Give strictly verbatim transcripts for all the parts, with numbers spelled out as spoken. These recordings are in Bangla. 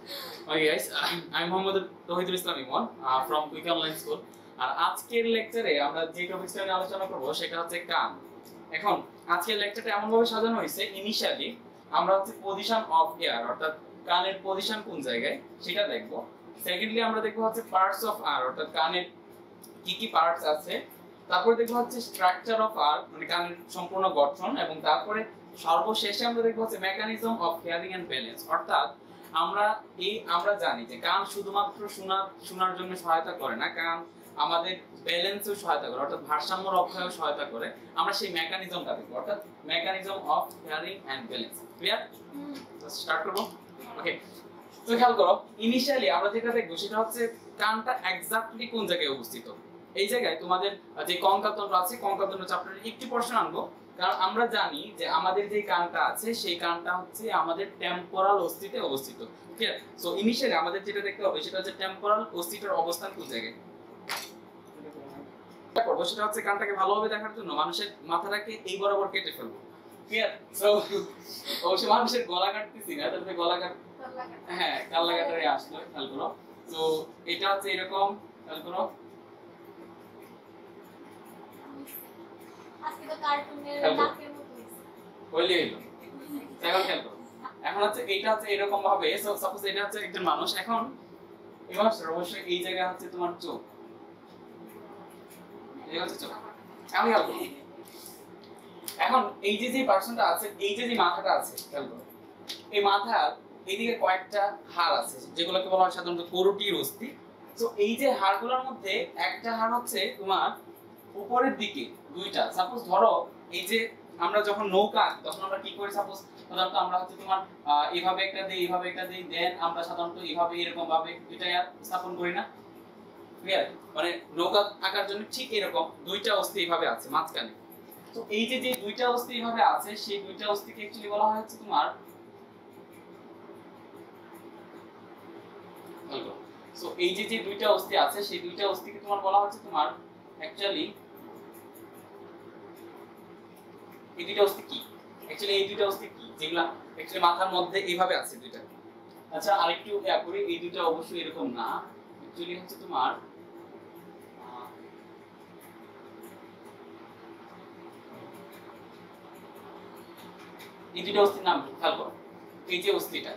Okay guys, আমি মোহাম্মদ তৌহিদুল ইসলাম ইমন from Quick Online School। আর আজকের লেকচারে আমরা যে টপিকটা নিয়ে আলোচনা করব সেটা হচ্ছে কান। এখন আজকের লেকচারটা এমন ভাবে সাজানো হয়েছে, ইনিশিয়ালি আমরা হচ্ছে পজিশন অফ এয়ার অর্থাৎ কানের পজিশন কোন জায়গায় সেটা দেখব। সেকেন্ডলি আমরা দেখব হচ্ছে পার্টস অফ আর অর্থাৎ কানের কি কি পার্টস আছে। তারপর দেখব হচ্ছে স্ট্রাকচার অফ আর মানে কানের সম্পূর্ণ গঠন, এবং তারপরে সর্বশেষে আমরা দেখব হচ্ছে mechanism of hearing and balance. অর্থাৎ আমরা এই আমরা জানি যে কান শুধুমাত্র শোনার শোনার জন্য সহায়তা করে না, কান আমাদের ব্যালেন্সেও সহায়তা করে অর্থাৎ ভারসাম্য রক্ষায়ও সহায়তা করে। আমরা সেই মেকানিজমটা দেখব, অর্থাৎ mechanism of hearing and balance. Clear? Start করব। ওকে, তো খেয়াল করো, ইনিশিয়ালি আমরা যেটা দেখব সেটা হচ্ছে কানটা এক্স্যাক্টলি কোন জায়গায় অবস্থিত। এই জায়গায় তোমাদের যে কঙ্কালতন্ত্র আছে, কঙ্কালতন্ত্র চ্যাপ্টারে একটি পোরশন আনবো, কারণ আমরা জানি যে আমাদের যে কানটা আছে সেই কানটা হচ্ছে আমাদের টেম্পোরাল অস্থিতে অবস্থিত। ক্লিয়ার? সো ইনিশিয়ালি আমাদের যেটা দেখতে হবে সেটা হচ্ছে টেম্পোরাল অস্থিটার অবস্থান কোন জায়গায়। করব সেটা হচ্ছে কানটাকে ভালোভাবে দেখার জন্য মানুষের মাথাটাকে এই বরাবর কেটে ফেলবো। ক্লিয়ার? সো অবশ্যই মানুষের গলা কাটতেছি না, তাহলে গলা কাট হ্যাঁ কাল্লা কাটারে আসলো। খেয়াল করো, তো এটা হচ্ছে এরকম। খেয়াল করো, আজকে তো কার্টুনের নাকের মতো হইছে বলি হলো। এখন খেয়াল করো, এখন হচ্ছে এইটা হচ্ছে এরকম ভাবে। সো সাপোজ এটা হচ্ছে একজন মানুষ, এখন এই মানুষের অবশ্যই এই জায়গা হচ্ছে তোমার চোখ, এই হচ্ছে চোখ। আমি খেয়াল করো, এখন এই যে যে পার্সনটা আছে, এই যে যে মাথাটা আছে, খেয়াল করো, এই মাথার এইদিকে কয়েকটা হাড় আছে যেগুলোকে বলা হয় সাধারণত করোটির অস্থি। তো এই যে হাড়গুলোর মধ্যে একটা হাড় হচ্ছে তোমার উপরের দিকে দুইটা। সাপোজ ধরো এই যে আমরা যখন নৌকা তখন আমরা কি করি, সাপোজ সাধারণত আমরা হচ্ছে তোমার এইভাবে একটা দেই, এইভাবে একটা দেই, দেন আমরা সাধারণত এইভাবে এরকম ভাবে দুইটা স্থাপন করি না। ক্লিয়ার? মানে নৌকা আঁকার জন্য ঠিক এরকম দুইটা অস্থি এইভাবে আছে মাঝখানে। তো এই যে যে দুইটা অস্থি এইভাবে আছে, সেই দুইটা অস্থিকে অ্যাকচুয়ালি বলা হয় হচ্ছে তোমার সো এই যে যে দুইটা অস্থি আছে সেই দুইটা অস্থিকে তোমার বলা হচ্ছে তোমার অ্যাকচুয়ালি এই দুইটা অস্থি কি, অ্যাকচুয়ালি এই দুইটা অস্থি কি যেগুলা অ্যাকচুয়ালি মাথার মধ্যে এইভাবে আছে দুইটা। আচ্ছা আরেকটু ইয়া করি, এই দুইটা অবশ্যই এরকম না, অ্যাকচুয়ালি হচ্ছে তোমার এই দুইটা অস্থির নাম কি খেয়াল করো। এই যে অস্থিটা,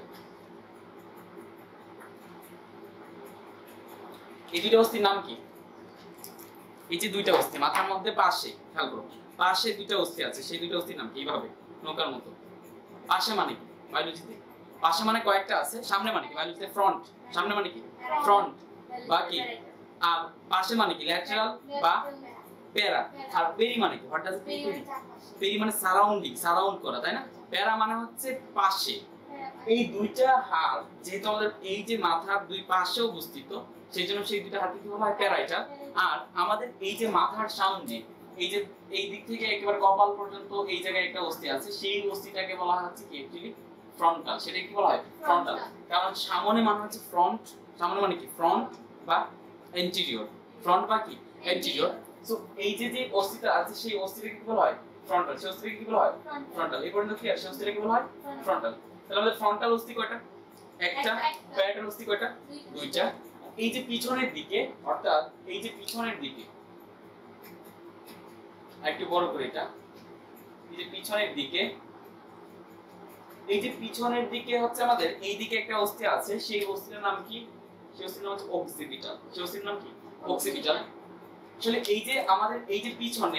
এই দুইটা অস্থির নাম কি? এই যে দুইটা অস্থি মাথার মধ্যে পাশে, খেয়াল করো, পাশে দুইটা অস্থি আছে, সেই দুইটা অস্থির নাম কি? এইভাবে নৌকার মতো। পাশে মানে কি বায়োলজিতে? পাশে মানে কয়েকটা আছে, সামনে মানে কি বায়োলজিতে? ফ্রন্ট। সামনে মানে কি? ফ্রন্ট বা কি? আর পাশে মানে কি? ল্যাটারাল বা প্যারা। আর পেরি মানে কি? What does it mean? Peri মানে সারাউন্ডিং, সারাউন্ড করা, তাই না? প্যারা মানে হচ্ছে পাশে। এই দুইটা হাড় যেহেতু আমাদের এই যে মাথার দুই পাশে অবস্থিত, সেই জন্য সেই দুইটা হাড়কে কি বলা হয়? প্যারাইটা। আর আমাদের এই যে মাথার সামনে এই যে এই দিক থেকে একেবারে কপাল পর্যন্ত এই জায়গায় একটা অস্থি আছে, সেই অস্থিটাকে বলা হচ্ছে কি অ্যাকচুয়ালি ফ্রন্টাল। সেটা কি বলা হয়? ফ্রন্টাল। কারণ সামনে মানে হচ্ছে ফ্রন্ট, সামনে মানে কি? ফ্রন্ট বা এন্টিরিয়র। ফ্রন্ট বা কি? এন্টিরিয়র। সো এই যে যে অস্থিটা আছে সেই অস্থিটাকে কি বলা হয়? ফ্রন্টাল। সেই অস্থিটাকে কি বলা হয়? ফ্রন্টাল। এই পর্যন্ত ক্লিয়ার? সেই অস্থিটাকে বলা হয় ফ্রন্টাল। তাহলে আমাদের ফ্রন্টাল অস্থি কয়টা? একটা। প্যারাইটাল অস্থি কয়টা? দুইটা। এই যে পিছনের দিকে, অর্থাৎ এই যে পিছনের দিকে একটু বড় করে এটা, এই যে পিছনের দিকে, এই যে পিছনের দিকে হচ্ছে আমাদের এই দিকে একটা অস্থি আছে, সেই অস্থির নাম কি? সেই অস্থির নাম হচ্ছে অক্সিপিটাল। সেই অস্থির নাম কি? অক্সিপিটাল। আসলে এই যে আমাদের এই যে পিছনে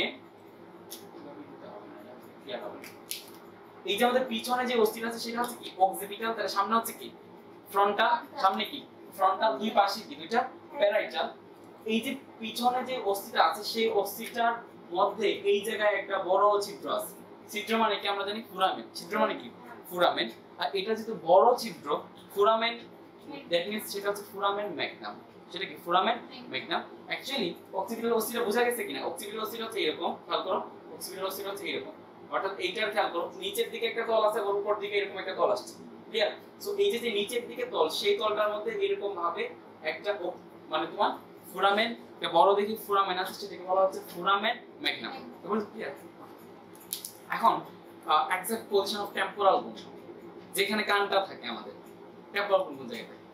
এই যে আমাদের পিছনে যে অস্থিটা আছে সেটা হচ্ছে কি? অক্সিপিটাল। তার সামনে হচ্ছে কি? ফ্রন্টাল। সামনে কি? ফ্রন্টাল। দুই পাশে কি? দুইটা প্যারাইটাল। এই যে পিছনে যে অস্থিটা আছে সেই অস্থিটার মধ্যে এই জায়গায় একটা বড় ছিদ্র আছে। ছিদ্র মানে কি? আমরা জানি ফুরামেন। ছিদ্র মানে কি? ফুরামেন। আর এটা যেহেতু বড় ছিদ্র, ফুরামেন, দ্যাট মিন্স সেটা হচ্ছে ফুরামেন ম্যাগনাম। সেটা কি? Foramen magnum. অ্যাকচুয়ালি অক্সিপিটাল অস্থিটা বোঝা গেছে কিনা? অক্সিপিটাল অস্থিটা হচ্ছে এরকম, খেয়াল করো, অক্সিপিটাল অস্থিটা হচ্ছে এরকম। অর্থাৎ এইটার খেয়াল করো, নিচের দিকে একটা তল আছে, ওর উপর দিকে এরকম একটা তল আসছে। ক্লিয়ার? সো এই যে যে নিচের দিকে তল, সেই তলটার মধ্যে এরকম ভাবে একটা মানে তোমার ফুরামেন, একটা বড় দেখি ফুরামেন আছে, সেটাকে বলা হচ্ছে ফুরামেন ম্যাগনাম। বুঝলে? ক্লিয়ার? এখন exact position of temporal bone, যেখানে কানটা থাকে আমাদের, টেম্পোরাল বোন কোন জায়গায় থাকে?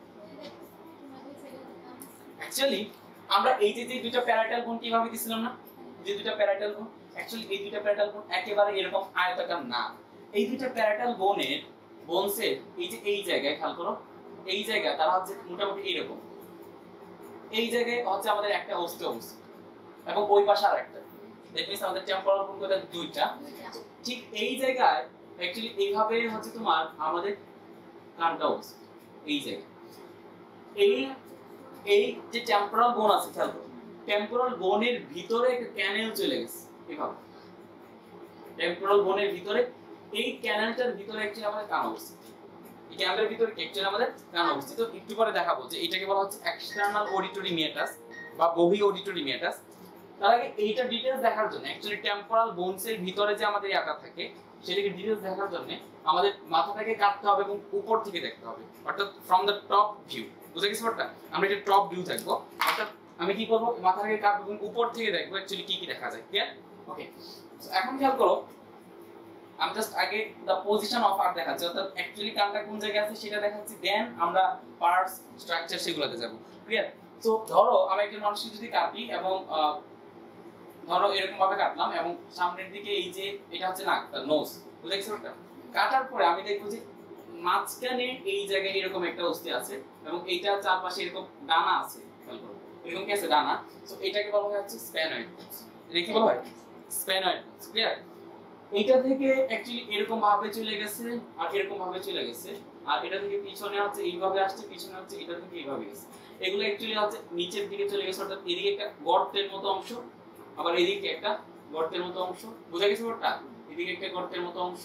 অ্যাকচুয়ালি আমরা এই যে যে দুইটা প্যারাটাল কোণ কিভাবে দিছিলাম না, যে দুইটা প্যারাটাল কোণ, অ্যাকচুয়ালি এই দুইটা প্যারাটাল কোণ একেবারে এরকম আয়তাকার না। এই দুইটা প্যারাটাল কোণের বোনসের এই যে এই জায়গায় খেয়াল করো, এই জায়গা তারা হচ্ছে মোটামুটি এইরকম, এই জায়গায় হচ্ছে আমাদের একটা অস্তি অবস্থিত এবং ওই পাশে আরেকটা, দ্যাট মিন্স আমাদের টেম্পোরাল কোণ কোথায় দুইটা। ঠিক এই জায়গায় অ্যাকচুয়ালি এইভাবে হচ্ছে তোমার আমাদের কানটা অবস্থিত এই জায়গায়। এই এই যে টেম্পোরাল বোন আছে খেয়াল করো, টেম্পোরাল বোনের ভিতরে একটা ক্যানেল চলে গেছে এভাবে, টেম্পোরাল বোনের ভিতরে এই ক্যানেলটার ভিতরে অ্যাকচুয়ালি আমাদের কান অবস্থিত, এই ক্যানেলের ভিতরে অ্যাকচুয়ালি আমাদের কান অবস্থিত। একটু পরে দেখাবো যে এটাকে বলা হচ্ছে এক্সটার্নাল অডিটরি মিয়াটাস বা বহি অডিটরি মিয়াটাস। তার আগে এইটা ডিটেইলস দেখার জন্য অ্যাকচুয়ালি টেম্পোরাল বোনসের ভিতরে যে আমাদের ইয়াটা থাকে সেটাকে ডিটেইলস দেখার জন্য আমাদের মাথাটাকে কাটতে হবে এবং উপর থেকে দেখতে হবে, অর্থাৎ ফ্রম দ্য টপ ভিউ। বুঝে গেছো ব্যাপারটা? আমরা এটা টপ ভিউ থাকবো, অর্থাৎ আমি কি করব, মাথাটাকে কাটবো এবং উপর থেকে দেখবো অ্যাকচুয়ালি কি কি দেখা যায়। ক্লিয়ার? ওকে, সো এখন খেয়াল করো, আমি জাস্ট আগে দা পজিশন অফ আর্ট দেখাচ্ছি, অর্থাৎ অ্যাকচুয়ালি কানটা কোন জায়গায় আছে সেটা দেখাচ্ছি, দেন আমরা পার্টস স্ট্রাকচার সেগুলোতে যাব। ক্লিয়ার? সো ধরো আমি একজন মানুষকে যদি কাটি এবং ধরো এরকম ভাবে কাটলাম এবং সামনের দিকে এই যে এটা হচ্ছে নাক, নোজ, বুঝেছো এটা? কাটার পরে আমি দেখবো যে মাঝখানে এই জায়গায় এরকম একটা অস্থি আছে এবং এইটার চারপাশে এরকম ডানা আছে, খেয়াল করো এরকম কি আছে ডানা। সো এটাকে বলা হয় হচ্ছে স্প্যানয়েড। এটা কি বলা হয়? স্প্যানয়েড। ক্লিয়ার? এইটা থেকে অ্যাকচুয়ালি এরকম ভাবে চলে গেছে আর এরকম ভাবে চলে গেছে, আর এটা থেকে পিছনে হচ্ছে এইভাবে আসছে, পিছনে হচ্ছে এটা থেকে এইভাবে গেছে। এগুলো অ্যাকচুয়ালি হচ্ছে নিচের দিকে চলে গেছে, অর্থাৎ এদিকে একটা গর্তের মতো অংশ, আবার এদিকে একটা গর্তের মতো অংশ। বুঝা গেছে ব্যাপারটা? এদিকে একটা গর্তের মতো অংশ,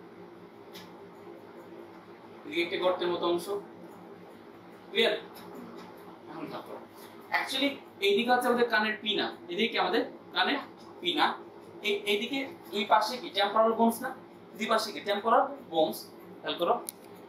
এদিকে একটা গর্তের মতো অংশ। ক্লিয়ার? এখন দেখো অ্যাকচুয়ালি এইদিকে হচ্ছে আমাদের কানের পিনা, এদিকে আমাদের কানের পিনা, এই এইদিকে দুই পাশে কি টেম্পোরাল বোনস না, দুই পাশে কি টেম্পোরাল বোনস। খেয়াল করো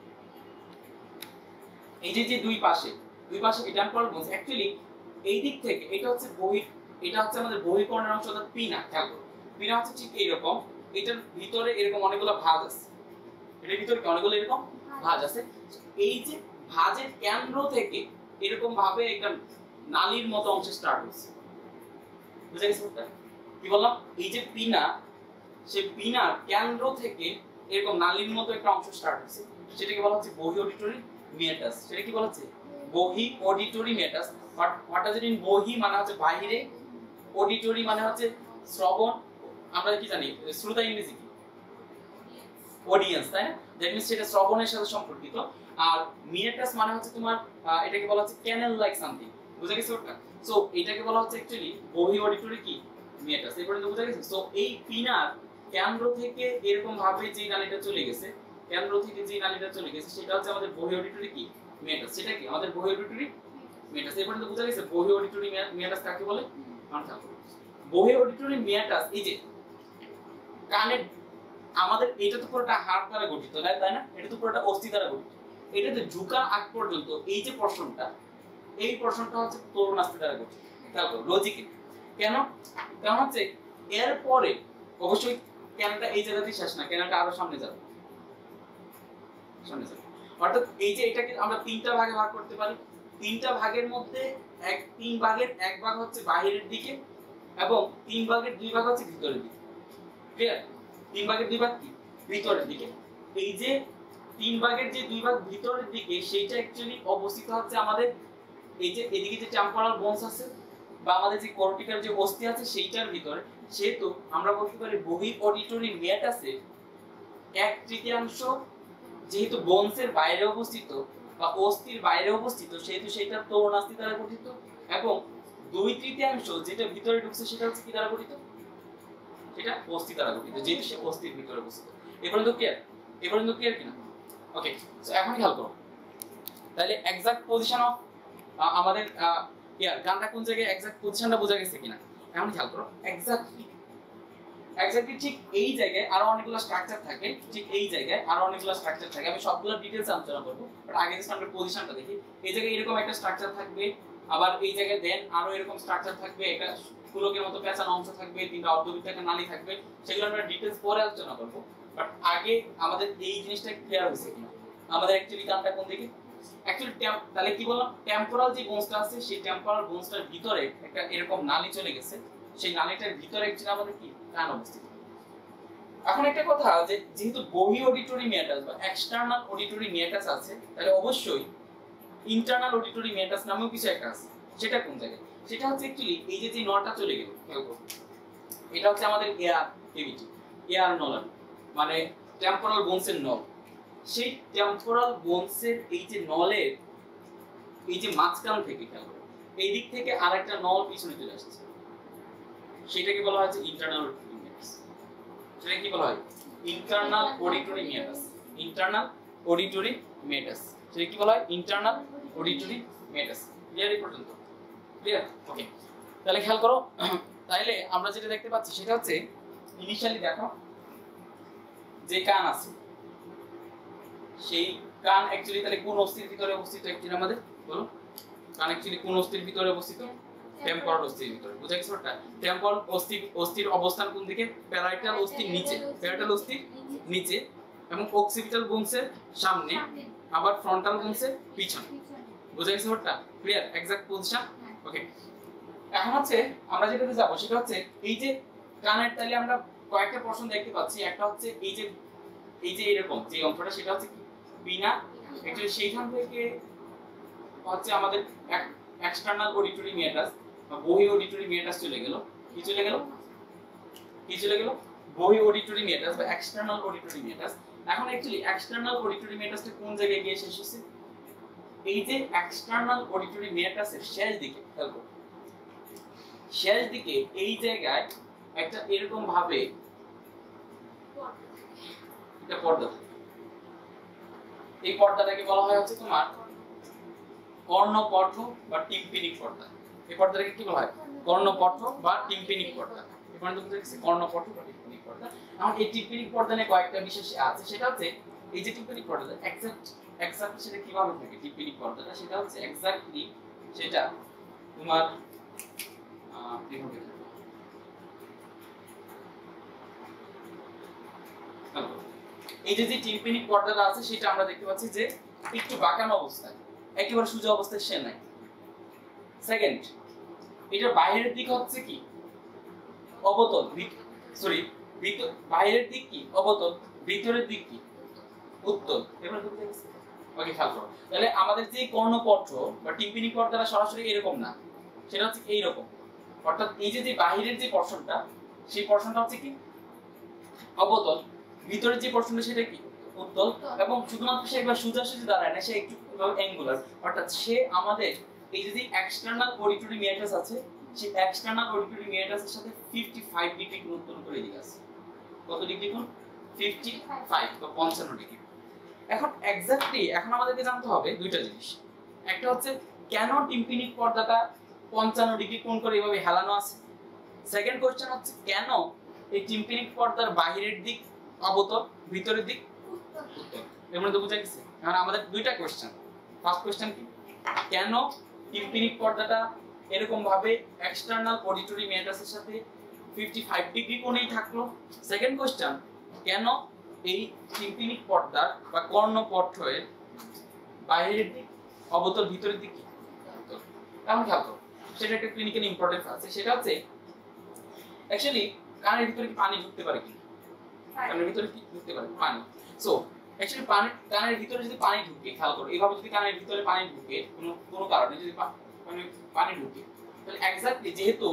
এই যে যে দুই পাশে দুই পাশে কি টেম্পোরাল বোনস। অ্যাকচুয়ালি এই দিক থেকে এটা হচ্ছে বহি, এটা হচ্ছে আমাদের বহিকর্ণের অংশ, অর্থাৎ পিনা। খেয়াল করো পিনা হচ্ছে ঠিক এইরকম, এটার ভিতরে এরকম অনেকগুলো ভাঁজ আছে, এটার ভিতরে অনেকগুলো এরকম ভাঁজ আছে। এই যে ভাঁজের কেন্দ্র থেকে এরকম ভাবে একটা নালীর মতো অংশ স্টার্ট হচ্ছে। বুঝা গেছে ব্যাপারটা? কি বললাম? এই যে পিনা, সেই পিনার কেন্দ্র থেকে এরকম নালীর মতো একটা অংশ স্টার্ট হচ্ছে, সেটাকে বলা হচ্ছে বহি অডিটরি মিয়াটাস। সেটা কি বলা হচ্ছে? বহি auditory meatus. But what does it mean? বহি মানে হচ্ছে বাইরে, অডিটরি মানে হচ্ছে শ্রবণ। আমরা কি জানি শ্রোতা ইংরেজি কি? অডিয়েন্স, তাই না? দ্যাট মিন্স সেটা শ্রবণের সাথে সম্পর্কিত। আর মিয়াটাস মানে হচ্ছে তোমার এটাকে বলা হচ্ছে ক্যানেল লাইক সামথিং। বুঝা গেছে ওটা? সো এটাকে বলা হচ্ছে অ্যাকচুয়ালি বহি অডিটরি কি মিয়াটাস। এই পর্যন্ত বুঝা গেছে? সো এই পিনার কেন্দ্র থেকে এরকম ভাবে যে নালীটা চলে গেছে, কেন্দ্র থেকে যে নালীটা চলে গেছে সেটা হচ্ছে আমাদের বহি অডিটরি কি মিয়াটাস। সেটা কি আমাদের বহি অডিটরি মিয়াটাস। এই পর্যন্ত বুঝা গেছে বহি অডিটরি মিয়াটাস কাকে বলে? অর্থাৎ বহি অডিটরি মিয়াটাস এই যে কানের আমাদের এটা তো পুরোটা হাড় দ্বারা গঠিত, তাই না? এটা তো পুরোটা অস্থি দ্বারা গঠিত। এটাতে ঝুঁকা আগ পর্যন্ত এই যে পোরশনটা, এই পোরশনটা হচ্ছে তরুণাস্থি দ্বারা গঠিত। খেয়াল করো লজিকে কেন? কারণ হচ্ছে এর পরে অবশ্যই ক্যানেলটা এই জায়গাতেই শেষ না, ক্যানেলটা আরো সামনে যাবে, সামনে যাবে। অর্থাৎ এই যে এটাকে আমরা তিনটা ভাগে ভাগ করতে পারি। তিনটা ভাগের মধ্যে এক তিন ভাগের এক ভাগ হচ্ছে বাইরের দিকে এবং তিন ভাগের দুই ভাগ হচ্ছে ভিতরের দিকে। ক্লিয়ার? তিন ভাগের দুই ভাগ কি ভিতরের দিকে। এই যে তিন ভাগের যে দুই ভাগ ভিতরের দিকে সেইটা অ্যাকচুয়ালি অবস্থিত হচ্ছে আমাদের এই যে এদিকে যে টেম্পোরাল বোনস আছে বা আমাদের যে কর্টিক্যাল যে অস্থি আছে সেইটার ভিতরে। সেহেতু আমরা বলতে পারি বহি অডিটরি মিয়াটাসে এক তৃতীয়াংশ যেহেতু বোনসের বাইরে অবস্থিত বা অস্থির বাইরে অবস্থিত, সেহেতু সেটা তরুণাস্থি দ্বারা গঠিত, এবং দুই তৃতীয়াংশ যেটা ভিতরে ঢুকছে সেটা হচ্ছে কি দ্বারা গঠিত? এটা অস্থি দ্বারা গঠিত, যেহেতু সে অস্থির ভিতরে অবস্থিত। এই পর্যন্ত ক্লিয়ার? এই পর্যন্ত ক্লিয়ার কিনা? ওকে, সো এখন খেয়াল করো তাহলে এক্সাক্ট পজিশন অফ আমাদের ইয়ার গানটা কোন জায়গায়, এক্সাক্ট পজিশনটা বোঝা গেছে কিনা? এখন খেয়াল করো এক্স্যাক্টলি এক্স্যাক্টলি ঠিক এই জায়গায় আরো অনেকগুলো স্ট্রাকচার থাকে, ঠিক এই জায়গায় আরো অনেকগুলো স্ট্রাকচার থাকে। আমি সবগুলো ডিটেইলস আলোচনা করব, বাট আগে জাস্ট আমরা পজিশনটা দেখি। এই জায়গায় এরকম একটা স্ট্রাকচার থাকবে, আবার এই জায়গায় দেন আরো এরকম স্ট্রাকচার থাকবে, একটা ফুলকের মতো পেঁচানো অংশ থাকবে, তিনটা অর্ধবৃত্তাকার নালী থাকবে। সেগুলো আমরা ডিটেইলস পরে আলোচনা করব, বাট আগে আমাদের এই জিনিসটা ক্লিয়ার হয়েছে কিনা, আমাদের অ্যাকচুয়ালি কানটা কোন দিকে, অ্যাকচুয়ালি তাহলে কি বললাম, টেম্পোরাল যে বোনসটা আছে সেই টেম্পোরাল বোনসটার ভিতরে একটা এরকম নালী চলে গেছে, সেই নালীটার ভিতরে একচুয়ালি আমাদের কি কান অবস্থিত। এখন একটা কথা, যে যেহেতু বহি অডিটরি মিয়াটাস বা এক্সটার্নাল অডিটরি মিয়াটাস আছে, তাহলে অবশ্যই ইন্টারনাল অডিটরি মিয়াটাস নামেও কিছু একটা আছে। সেটা কোন জায়গায়? সেটা হচ্ছে অ্যাকচুয়ালি এই যে যে নলটা চলে গেল, এটা হচ্ছে আমাদের এয়ার কেভিটি, এয়ার নল, মানে টেম্পোরাল বোনসের নল। সেই টেম্পোরাল বোনসের এই যে নলের এই যে মাঝখান থেকে খেয়াল করো, এই দিক থেকে আরেকটা নল পিছনে চলে আসছে, সেটাকে বলা হয় ইন্টারনাল অডিটরি মিয়াটাস। সেটা কি বলা হয়? Internal auditory meatus. Internal auditory meatus, সেটা কি বলা হয়? Internal auditory মিয়াটাস। ক্লিয়ার এই পর্যন্ত? ক্লিয়ার? ওকে, তাহলে খেয়াল করো, তাইলে আমরা যেটা দেখতে পাচ্ছি সেটা হচ্ছে ইনিশিয়ালি দেখো যে কান আছে, সেই কান অ্যাকচুয়ালি তাহলে কোন অস্থির ভিতরে অবস্থিত? অ্যাকচুয়ালি আমাদের বলো, কান অ্যাকচুয়ালি কোন অস্থির ভিতরে অবস্থিত? টেম্পোরাল অস্থির ভিতরে। বুঝা গেছে ব্যাপারটা? টেম্পোরাল অস্থির অস্থির অবস্থান কোন দিকে? প্যারাইটাল অস্থির নিচে, প্যারাইটাল অস্থির নিচে, এবং অক্সিপিটাল বোনসের সামনে, আবার ফ্রন্টাল বোনসের পিছনে। বুঝা গেছে ব্যাপারটা? ক্লিয়ার? Exact position. ওকে, এখন হচ্ছে আমরা যেটাতে যাব সেটা হচ্ছে এই যে কানের, তাহলে আমরা কয়েকটা পোরশন দেখতে পাচ্ছি। একটা হচ্ছে এই যে এই যে এরকম যে অংশটা, সেটা হচ্ছে পিনা। অ্যাকচুয়ালি সেইখান থেকে হচ্ছে আমাদের এক্সটার্নাল অডিটরি মিয়াটাস বা বহি অডিটরি মিয়াটাস চলে গেল। কি চলে গেল? কি চলে গেল? বহি অডিটরি মিয়াটাস বা এক্সটার্নাল অডিটরি মিয়াটাস। এখন অ্যাকচুয়ালি এক্সটার্নাল অডিটরি মিয়াটাসটা কোন জায়গায় গিয়ে শেষ হচ্ছে? এই যে এক্সটার্নাল অডিটরি মিয়াটাসের শেষ দিকে, খেয়াল করো, শেষ দিকে এই জায়গায় একটা এরকম ভাবে একটা পর্দা থাকে। এই পর্দাটাকে বলা হয় হচ্ছে তোমার কর্ণপট্ট বা টিম্পিনিক পর্দা। এই পর্দাটাকে কি বলা হয়? কর্ণপট্ট বা টিম্পিনিক পর্দা। এই পর্যন্ত বুঝে গেছি, কর্ণপট্ট বা টিম্পিনিক পর্দা। এখন এই টিম্পিনিক পর্দা নিয়ে কয়েকটা বিশেষ আছে। সেটা হচ্ছে এই যে টিম্পিনিক পর্দা এক্সাক্ট এক্সাক্ট সেটা কিভাবে থাকে টিম্পিনিক পর্দাটা, সেটা হচ্ছে এক্স্যাক্টলি সেটা তোমার আহ কিভাবে থাকে। এই যে যে টিম্পিনিক পর্দাটা আছে সেটা আমরা দেখতে পাচ্ছি যে একটু বাঁকানো অবস্থায়, একেবারে সোজা অবস্থায় সে নাই। সেকেন্ড, এটা বাইরের দিক হচ্ছে কি অবতল, সরি ভিতর, বাইরের দিক কি অবতল, ভিতরের দিক কি উত্তল। এবার বুঝতে পারছো? ওকে, খেয়াল করো। তাহলে আমাদের যে কর্ণপট্ট বা টিম্পিনিক পর্দাটা সরাসরি এরকম না, সেটা হচ্ছে এই রকম। অর্থাৎ এই যে যে বাইরের যে পোরশনটা, সেই পোরশনটা হচ্ছে কি অবতল, ভিতরের যে পোরশনটা সেটা কি উত্তল। এবং শুধুমাত্র সে একবার সোজা সোজা দাঁড়ায় না, সে একটু অ্যাঙ্গুলার। অর্থাৎ সে আমাদের এই যে এক্সটার্নাল অডিটরি মিয়াটাস আছে, সেই এক্সটার্নাল অডিটরি মিয়াটাসের সাথে পঞ্চাশ ডিগ্রি কোণ উৎপন্ন করে দিকে আছে। কত ডিগ্রি কোণ? পঞ্চাশ বা পঞ্চান্ন ডিগ্রি। এখন এক্স্যাক্টলি এখন আমাদেরকে জানতে হবে দুইটা জিনিস। একটা হচ্ছে কেন টিম্পিনিক পর্দাটা পঞ্চান্ন ডিগ্রি কোণ করে এভাবে হেলানো আছে। সেকেন্ড কোশ্চেন হচ্ছে কেন এই টিম্পিনিক পর্দার বাহিরের দিক অবতল, ভিতরের দিক উত্তল। এর মধ্যে বুঝা গেছে? এখন আমাদের দুইটা কোশ্চেন। ফার্স্ট কোশ্চেন কি, কেন টিম্পিনিক পর্দাটা এরকম ভাবে এক্সটার্নাল অডিটরি মিয়াটাসের সাথে পঞ্চাশ ডিগ্রি কোণেই থাকলো। সেকেন্ড কোশ্চেন, কেন এই টিম্পিনিক পর্দার বা কর্ণপট্টের বাইরের দিক অবতল, ভিতরের দিক উত্তল। কেমন খেয়াল করো, সেটা একটা ক্লিনিক্যাল ইম্পর্টেন্স আছে। সেটা হচ্ছে অ্যাকচুয়ালি কানের ভিতরে কি পানি ঢুকতে পারে কি? কানের ভিতরে কি ঢুকতে পারে? পানি। সো অ্যাকচুয়ালি পানি, কানের ভিতরে যদি পানি ঢুকে, খেয়াল করো, এইভাবে যদি কানের ভিতরে পানি ঢুকে কোনো কোনো কারণে যদি মানে পানি ঢুকে, তাহলে এক্স্যাক্টলি যেহেতু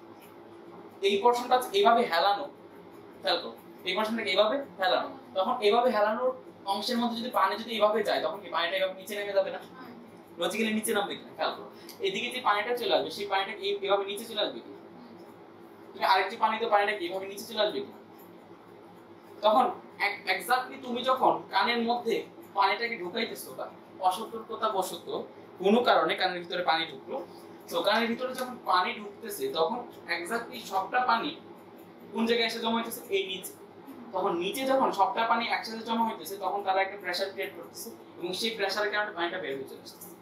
এই পোরশনটা এইভাবে হেলানো, খেয়াল করো, এই পোরশনটাকে এইভাবে হেলানো, তখন এইভাবে হেলানোর অংশের মধ্যে যদি পানি যদি এইভাবে যায়, তখন কি পানিটা এইভাবে নিচে নেমে যাবে না? লজিক্যালি নিচে নামবে কিনা? খেয়াল করো, এদিকে যে পানিটা চলে আসবে সেই পানিটা এইভাবে নিচে চলে আসবে কি? তুমি আরেকটি পানিতে পানিটা এইভাবে নিচে চলে আসবে কি? তখন এক্স্যাক্টলি তুমি যখন কানের মধ্যে পানিটাকে ঢুকাইতেছো, বা অসতর্কতা বশত কোনো কারণে কানের ভিতরে পানি ঢুকলো, তো কানের ভিতরে যখন পানি ঢুকতেছে তখন এক্স্যাক্টলি সবটা পানি কোন জায়গায় এসে জমা হইতেছে? এই নিচে। তখন নিচে যখন সবটা পানি একসাথে জমা হইতেছে তখন তারা একটা প্রেসার ক্রিয়েট করতেছে, এবং সেই প্রেসারের কারণে পানিটা বের হয়ে চলে আসছে।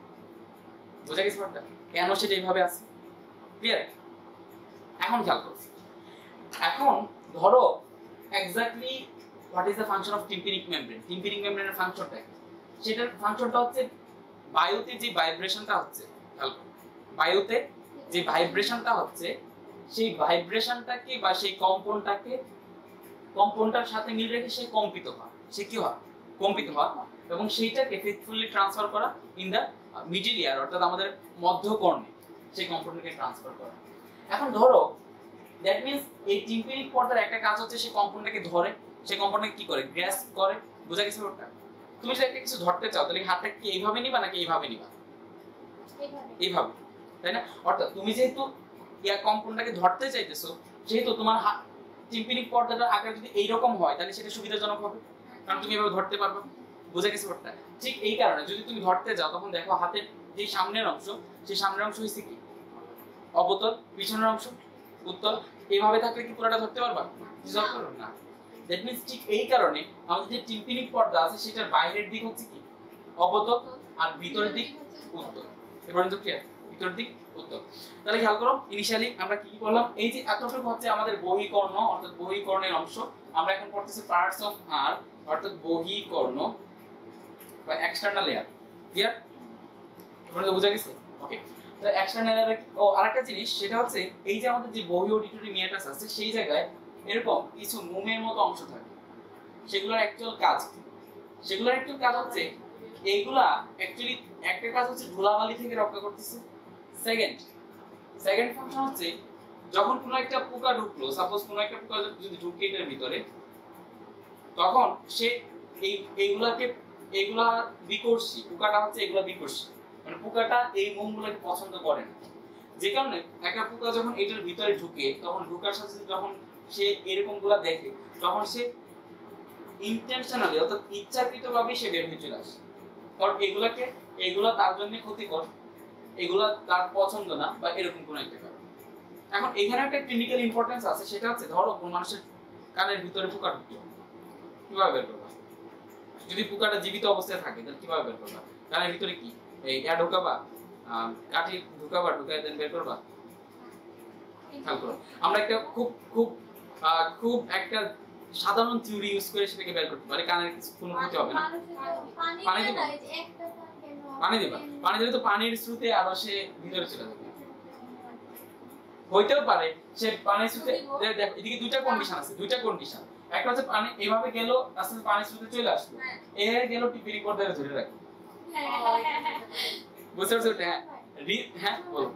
বুঝা গেছে ব্যাপারটা? কেন সেটা এইভাবে আছে? ক্লিয়ার? এখন খেয়াল করো, এখন ধরো exactly what is the function of tympanic membrane. Tympanic মেমব্রেনের ফাংশনটা কি? সেটার ফাংশনটা হচ্ছে বায়ুতে যে ভাইব্রেশনটা হচ্ছে, বায়ুতে যে ভাইব্রেশনটা হচ্ছে সেই ভাইব্রেশনটাকে বা সেই কম্পনটাকে কম্পনটার সাথে মিল রেখে সে কম্পিত হয়, সে কি হয় কম্পিত হয় এবং সেইটাকে ফেথফুলি ট্রান্সফার করা ইন দা মিডল ইয়ার অর্থাৎ আমাদের মধ্যকর্ণে সেই কম্পনটাকে ট্রান্সফার করা। এখন ধরো দ্যাট মিন্স এই টিম্পানিক পর্দার একটা কাজ হচ্ছে সে কম্পনটাকে ধরে, সেই কম্পনটাকে কি করে গ্রাস্প করে, বুঝা গেছে ব্যাপারটা? তুমি যদি একটা কিছু ধরতে চাও তাহলে হাতটা কি এইভাবে নিবা নাকি এইভাবে নিবা? এইভাবে, এইভাবে, তাই না? অর্থাৎ তুমি যেহেতু ইয়া কম্পনটাকে ধরতে চাইতেছো যেহেতু তোমার টিম্পানিক পর্দাটার আকার যদি এইরকম হয় তাহলে সেটা সুবিধাজনক হবে, কারণ তুমি এভাবে ধরতে পারবে, বুঝা গেছে ব্যাপারটা? ঠিক এই কারণে যদি তুমি ধরতে যাও তখন দেখো হাতের যে সামনের অংশ সেই সামনের অংশ হইছে কি অবতল, পিছনের অংশ উত্তল, এইভাবে থাকলে কি পুরোটা ধরতে পারবা? ধরতে পারবে না। দ্যাট মিন্স ঠিক এই কারণে আমাদের যে টিম্পানিক পর্দা আছে সেটার বাইরের দিক হচ্ছে কি অবতল আর ভিতরের দিক উত্তল। এবার তো ক্লিয়ার, ভিতরের দিক উত্তল। তাহলে খেয়াল করো ইনিশিয়ালি আমরা কি বললাম, এই যে এতটুকু হচ্ছে আমাদের বহিকর্ণ অর্থাৎ বহিকর্ণের অংশ। আমরা এখন পড়তেছি পার্টস অফ আর অর্থাৎ বহিকর্ণ বা এক্সটার্নাল লেয়ার। ক্লিয়ার? এবার তো বুঝা গেছে? ওকে, তো এক্সটার্নাল লেয়ার ও আরেকটা জিনিস সেটা হচ্ছে এই যে আমাদের যে বহি অডিটরি মিয়াটাস আছে সেই জায়গায় এরকম কিছু মোমের মতো অংশ থাকে, সেগুলোর অ্যাকচুয়াল কাজ কি? সেগুলোর অ্যাকচুয়াল কাজ হচ্ছে এইগুলা অ্যাকচুয়ালি একটা কাজ হচ্ছে ধুলাবালি থেকে রক্ষা করতেছে। সেকেন্ড সেকেন্ড ফাংশন হচ্ছে যখন কোনো একটা পোকা ঢুকলো, সাপোজ কোনো একটা পোকা যদি ঢুকে এটার ভিতরে, তখন সে এই এইগুলাকে এইগুলা বিকর্ষী, পোকাটা হচ্ছে এগুলা বিকর্ষী, মানে পোকাটা এই মোমগুলোকে পছন্দ করে না। যে কারণে একটা পোকা যখন এটার ভিতরে ঢুকে তখন ঢুকার সাথে যখন সে এরকম গুলা দেখে তখন সে ইন্টেনশনালি অর্থাৎ ইচ্ছাকৃতভাবে সে বের হয়ে চলে আসে, কারণ এগুলাকে এগুলা তার জন্য ক্ষতিকর, এগুলা তার পছন্দ না বা এরকম কোন একটা কারণ। এখন এখানে একটা ক্লিনিক্যাল ইম্পর্টেন্স আছে, সেটা হচ্ছে ধরো কোন মানুষের কানের ভিতরে পোকা ঢুকলো, কিভাবে বের করবা? যদি পোকাটা জীবিত অবস্থায় থাকে তাহলে কিভাবে বের করবা? কানের ভিতরে কি এই এয়া ঢোকাবা, কাঠি ঢুকাবা, ঢুকায় দেন বের করবা? খেয়াল করো, আমরা একটা খুব খুব খুব একটা সাধারণ থিওরি ইউজ করে সেটাকে বের করতে পারি, কানের কিছু কোনো ক্ষতি হবে না। পানি দিবা, পানি দিবা, পানি দিলে তো পানির স্রোতে আরো সে ভিতরে চলে যাবে। হইতেও পারে সে পানির স্রোতে, দেখো এদিকে দুইটা কন্ডিশন আছে, দুইটা কন্ডিশন। একটা হচ্ছে পানি এইভাবে গেল আস্তে পানির স্রোতে চলে আসলো, এর গেল টিপিনি পর্দায় ধরে রাখে, বুঝতে পারছো? হ্যাঁ হ্যাঁ বলো।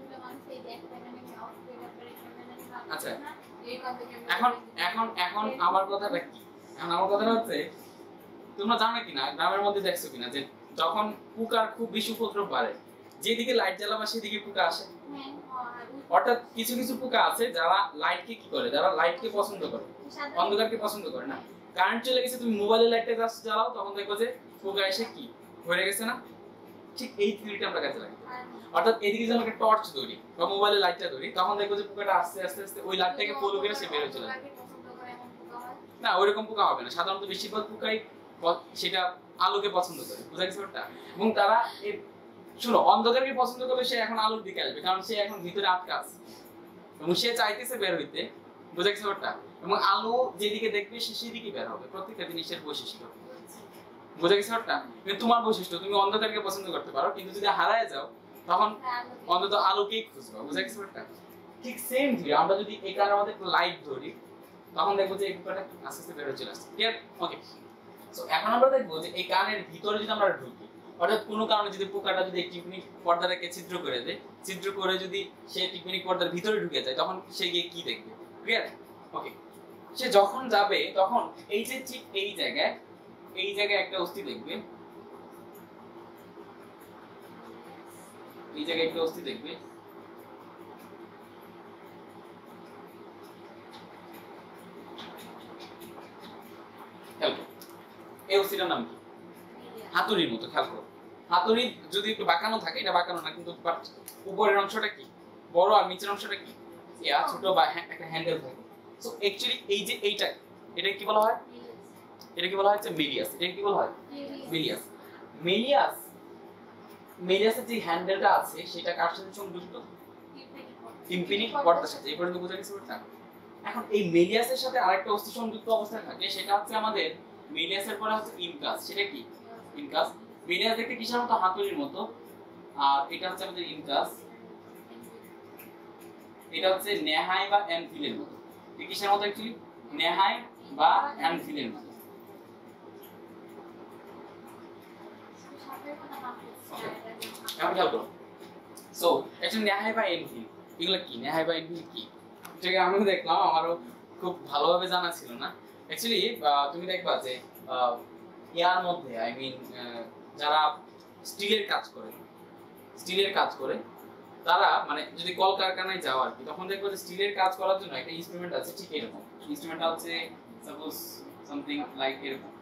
আচ্ছা এখন এখন এখন আমার কথাটা কি, এখন আমার কথাটা হচ্ছে তোমরা জানো কিনা গ্রামের মধ্যে দেখছো কিনা যে যখন পোকার খুব বেশি উপদ্রব বাড়ে যেদিকে লাইট জ্বালাবা সেদিকে পোকা আসে। অর্থাৎ কিছু কিছু পোকা আছে যারা লাইটকে কি করে, যারা লাইটকে পছন্দ করে, অন্ধকারকে পছন্দ করে না। কারেন্ট চলে গেছে, তুমি মোবাইলের লাইটটা জাস্ট জ্বালাও তখন দেখো যে পোকা এসে কি হয়ে গেছে না। ঠিক এই থিওরিটা আমরা কাজে লাগাই। অর্থাৎ এদিকে যখন একটা টর্চ ধরি বা মোবাইলের লাইটটা ধরি তখন দেখো যে পোকাটা আস্তে আস্তে আস্তে ওই লাইটটাকে ফলো করে সে বের হয়ে চলে যায়। না ওইরকম পোকা হবে না, সাধারণত বেশিরভাগ পোকাই সেটা আলোকে পছন্দ করে, বুঝা গেছে ব্যাপারটা? এবং তারা শুনো অন্ধকারকে পছন্দ করলে সে এখন আলোর দিকে আসবে, কারণ সে এখন ভিতরে আটকা আছে এবং সে চাইতেছে বের হইতে, বুঝা গেছে ব্যাপারটা? এবং আলো যেদিকে দেখবে সে সেদিকে বের হবে, প্রত্যেকটা জিনিসের বৈশিষ্ট্য, বুঝা গেছে ব্যাপারটা? কিন্তু তোমার বৈশিষ্ট্য তুমি অন্ধকারকে পছন্দ করতে পারো, কিন্তু যদি হারায় যাও তখন অন্তত আলোকেই খুঁজবা, বুঝা গেছে ব্যাপারটা? ঠিক সেম থিওরি আমরা যদি এই কারণে আমাদের লাইট ধরি তখন দেখবো যে এই পোকাটা আস্তে আস্তে বের হয়ে চলে আসছে। ক্লিয়ার? ওকে, সো এখন আমরা দেখবো যে এই কানের ভিতরে যদি আমরা ঢুকি, অর্থাৎ কোনো কারণে যদি পোকাটা যদি টিম্পানিক পর্দাটাকে ছিদ্র করে দেয়, ছিদ্র করে যদি সে টিম্পানিক পর্দার ভিতরে ঢুকে যায় তখন সে গিয়ে কি দেখবে? ক্লিয়ার? ওকে, সে যখন যাবে তখন এই যে ঠিক এই জায়গায় এই জায়গায় একটা অস্থি দেখবে, এই জায়গায় একটা অস্থি দেখবে, এই অস্থিটার নাম কি? হাতুড়ির মতো। খেয়াল করো, হাতুড়ি যদি একটু বাঁকানো থাকে, এটা বাঁকানো না কিন্তু উপরের অংশটা কি বড় আর নিচের অংশটা কি ইয়া ছোট বা একটা হ্যান্ডেল থাকে। সো অ্যাকচুয়ালি এই যে এইটা এটা কি বলা হয়? এটা কি বলা হয়? মেলিয়াস। এটা কি বলা হয়? মেলিয়াস। মেলিয়াস মেলিয়াসের যে হ্যান্ডেলটা আছে সেটা কার সাথে সংযুক্ত? টিম্পানিক পর্দার সাথে। এই পর্যন্ত বুঝা গেছে ব্যাপারটা? এখন এই মেলিয়াসের সাথে আরেকটা অস্থি সংযুক্ত অবস্থায় থাকে, সেটা হচ্ছে আমাদের মেলিয়াসের পরে হচ্ছে ইনকাস। সেটা কি? ইনকাস। মেলিয়াস দেখতে কিসের মতো? হাতুড়ির মতো। আর এটা হচ্ছে আমাদের ইনকাস, এটা হচ্ছে নেহাই বা অ্যানফিলের মতো। এটা কিসের মতো অ্যাকচুয়ালি? নেহাই বা অ্যানফিলের মতো। এখন খেয়াল করো, সো অ্যাকচুয়ালি নেহাই বা অ্যানফিল এগুলো কি? নেহাই বা অ্যানফিল কি? এটাকে আমিও দেখলাম, আমারও খুব ভালোভাবে জানা ছিল না অ্যাকচুয়ালি। তুমি দেখবা যে ইয়ার মধ্যে আই মিন যারা স্টিলের কাজ করে, স্টিলের কাজ করে তারা মানে যদি কলকারখানায় যাও আর কি, তখন দেখবো যে স্টিলের কাজ করার জন্য একটা ইনস্ট্রুমেন্ট আছে ঠিক এরকম। ইনস্ট্রুমেন্টটা হচ্ছে সাপোজ সামথিং লাইক এরকম।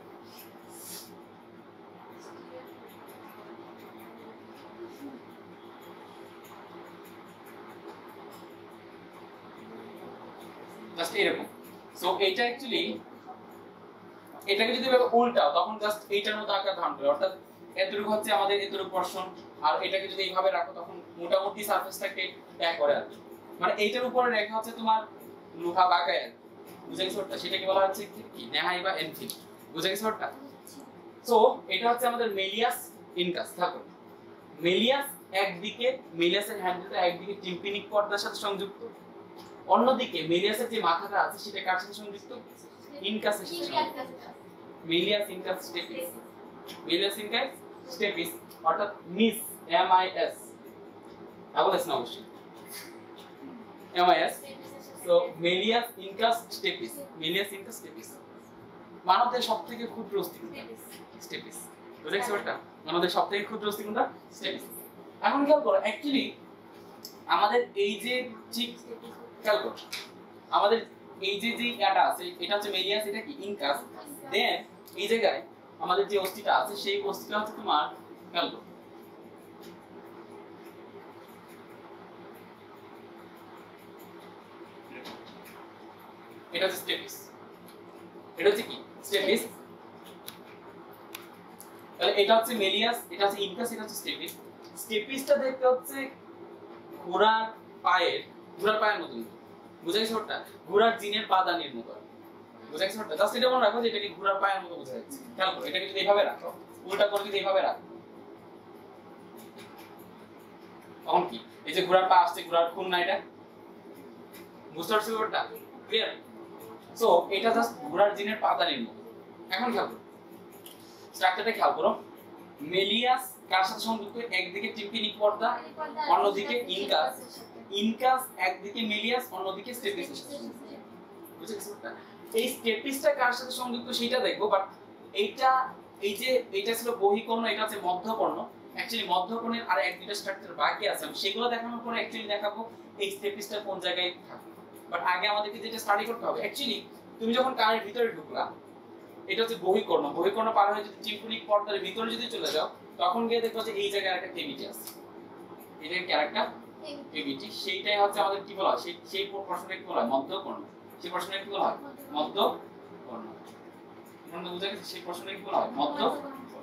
জাস্ট এরকম। সো এইটা অ্যাকচুয়ালি এটাকে যদি ভাবে উল্টাও তখন জাস্ট এইটার মতো আকার ধারণ করে, অর্থাৎ এতটুকু হচ্ছে আমাদের এতটুকু পোরশন, আর এটাকে যদি এইভাবে রাখো তখন মোটামুটি সারফেসটাকে ট্যাগ করে আর কি। মানে এইটার উপরে রেখা হচ্ছে তোমার লোহা বাঁকায় আর বুঝা গেছে ওটা, সেটাকে বলা হচ্ছে কি? নেহাই বা এনফিল। বুঝা গেছে ওটা? সো এটা হচ্ছে আমাদের মেলিয়াস ইনকাস। থাকো মেলিয়াস একদিকে, মেলিয়াসের হ্যান্ডেলটা একদিকে টিম্পিনিক পর্দার সাথে সংযুক্ত, অন্যদিকে মেলিয়াসের যে মাথাটা আছে সেটা কার সাথে সংযুক্ত? ইনকাসের সাথে সংযুক্ত। Malleus incus stapes, malleus incus stapes অর্থাৎ miss M I S, double S না অবশ্যই, M I S. So malleus incus stapes, malleus incus stapes মানবদের সবথেকে ক্ষুদ্র অস্থি কোনটা? স্টেপিস। বুঝেছো এটা? মানবদের সবথেকে ক্ষুদ্র অস্থি কোনটা? স্টেপিস। এখন খেয়াল করো অ্যাকচুয়ালি আমাদের এই যে ঠিক খেয়াল করো আমাদের এই যে যে এটা আছে এটা হচ্ছে মেলিয়াস, এটা কি? ইনকাস। দেন এই জায়গায় আমাদের যে অস্থিটা আছে সেই অস্থিটা হচ্ছে তোমার খেয়াল করো এটা হচ্ছে স্টেপিস, এটা হচ্ছে কি? স্টেপিস। তাহলে এটা হচ্ছে মেলিয়াস, এটা হচ্ছে ইনকাস, এটা হচ্ছে স্টেপিস। স্টেপিসটা দেখতে হচ্ছে ঘোড়ার পায়ের, ঘোড়ার পায়ের মতো। বুঝা গেছে ওটা? ঘোড়ার জিনের পাদানির মতো। বুঝা গেছে ওটা? জাস্ট এটা মনে রাখো যে এটাকে ঘোড়ার পায়ের মতো বোঝা যাচ্ছে। খেয়াল করো এটাকে যদি এইভাবে রাখো, উল্টা করে যদি এইভাবে রাখো তখন কি? এই যে ঘোড়ার পা আসছে, ঘোড়ার খুন না এটা? বুঝতে পারছো ব্যাপারটা? ক্লিয়ার? সো এটা জাস্ট ঘোড়ার জিনের পাদানির মতো। এখন খেয়াল করো স্ট্রাকচারটা, খেয়াল করো মেলিয়াস কার সাথে সংযুক্ত? একদিকে টিম্পিনিক পর্দা, অন্যদিকে ইনকাস। ইনকাস একদিকে মেলিয়াস, অন্যদিকে স্টেপিস। বুঝেছো? এই স্টেপিসটা কার সাথে সংযুক্ত সেটা দেখবো, বাট এইটা এই যে এইটা ছিল বহিকর্ণ, এটা হচ্ছে মধ্যকর্ণ। অ্যাকচুয়ালি মধ্যকর্ণের আর এক দুটো স্ট্রাকচার বাকি আছে, আমি সেগুলো দেখানোর পরে অ্যাকচুয়ালি দেখাবো এই স্টেপিসটা কোন জায়গায় থাকে। বাট আগে আমাদেরকে যেটা স্টাডি করতে হবে অ্যাকচুয়ালি তুমি যখন কারের ভিতরে ঢুকলা এটা হচ্ছে বহিকর্ণ, বহিকর্ণ পার হয়ে যদি টিম্পিনিক পর্দার ভিতরে যদি চলে যাও তখন গিয়ে দেখো যে এই জায়গায় একটা কেভিটি আছে, এটা কি আরেকটা কেভিটি, সেইটাই হচ্ছে আমাদের কি বলা হয়? সেই সেই প্রশ্নটা কি বলা হয়? মধ্যকর্ণ। সেই প্রশ্নটা কি বলা হয়? মধ্যকর্ণ। তোমরা বুঝে গেছো সেই প্রশ্নটা কি বলা হয়? মধ্যকর্ণ।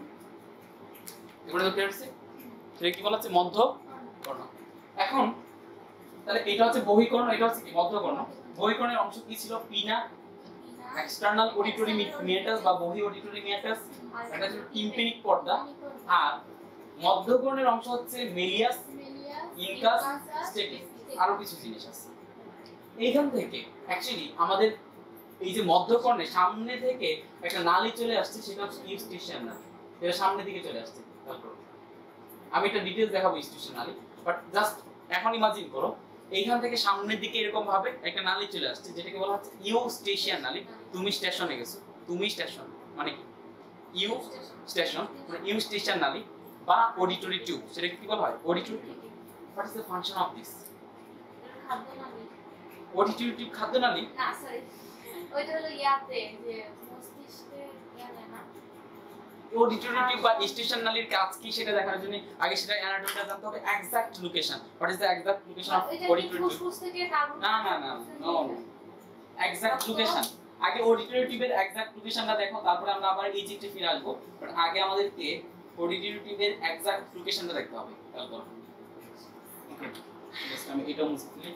এবারে তো ক্লিয়ার হচ্ছে এটা কি বলা হচ্ছে? মধ্যকর্ণ। এখন তাহলে এটা হচ্ছে বহিকর্ণ, এটা হচ্ছে কি? মধ্যকর্ণ। বহিকর্ণের অংশ কি ছিল? পিনা, এক্সটার্নাল অডিটরি মিয়াটাস বা বহি অডিটরি মিয়াটাস, এটা হচ্ছে টিম্পিনিক পর্দা। আর মধ্যকর্ণের অংশ হচ্ছে মেলিয়াস, ইনকাস, স্টেপিস, আরো কিছু জিনিস আছে। এইখান থেকে অ্যাকচুয়ালি আমাদের এই যে মধ্যকর্ণের সামনে থেকে একটা নালী চলে আসছে, সেটা হচ্ছে ইউস্টিশিয়ান নালী। এটা সামনের দিকে চলে আসছে। তারপর আমি এটা ডিটেইলস দেখাবো ইউস্টিশিয়ান নালী, বাট জাস্ট এখন ইমাজিন করো এইখান থেকে সামনের দিকে এরকম ভাবে একটা নালী চলে আসছে যেটাকে বলা হচ্ছে ইউস্টিশিয়ান নালী। তুমি স্টেশনে গেছো, তুমি স্টেশন মানে কি? ইউ স্টেশন মানে ইউস্টিশিয়ান নালী বা অডিটরি টিউব, সেটা কি বলা হয়? Auditory tube. What is the function of this? খাদ্য নালী। অডিটরি টিউব খাদ্য নালী না সরি, ওইটা হলো ইয়াতে যে মস্তিষ্কে ইয়াতে না। অডিটরি টিউব বা স্টেশন নালীর কাজ কি সেটা দেখার জন্য আগে সেটা অ্যানাটমিটা জানতে হবে, exact location. What is the exact location of auditory tube? ফুসফুস থেকে কার্বন। না না না নো এক্সাক্ট লোকেশন। আগে অডিটরি টিউবের এক্সাক্ট লোকেশনটা দেখো, তারপরে আমরা আবার এই চিত্রে ফিরে আসবো। বাট আগে আমাদেরকে অডিটরি টিউবের এক্সাক্ট লোকেশনটা দেখতে হবে। তারপর ওকে জাস্ট আমি এটা মুছে ফেলি।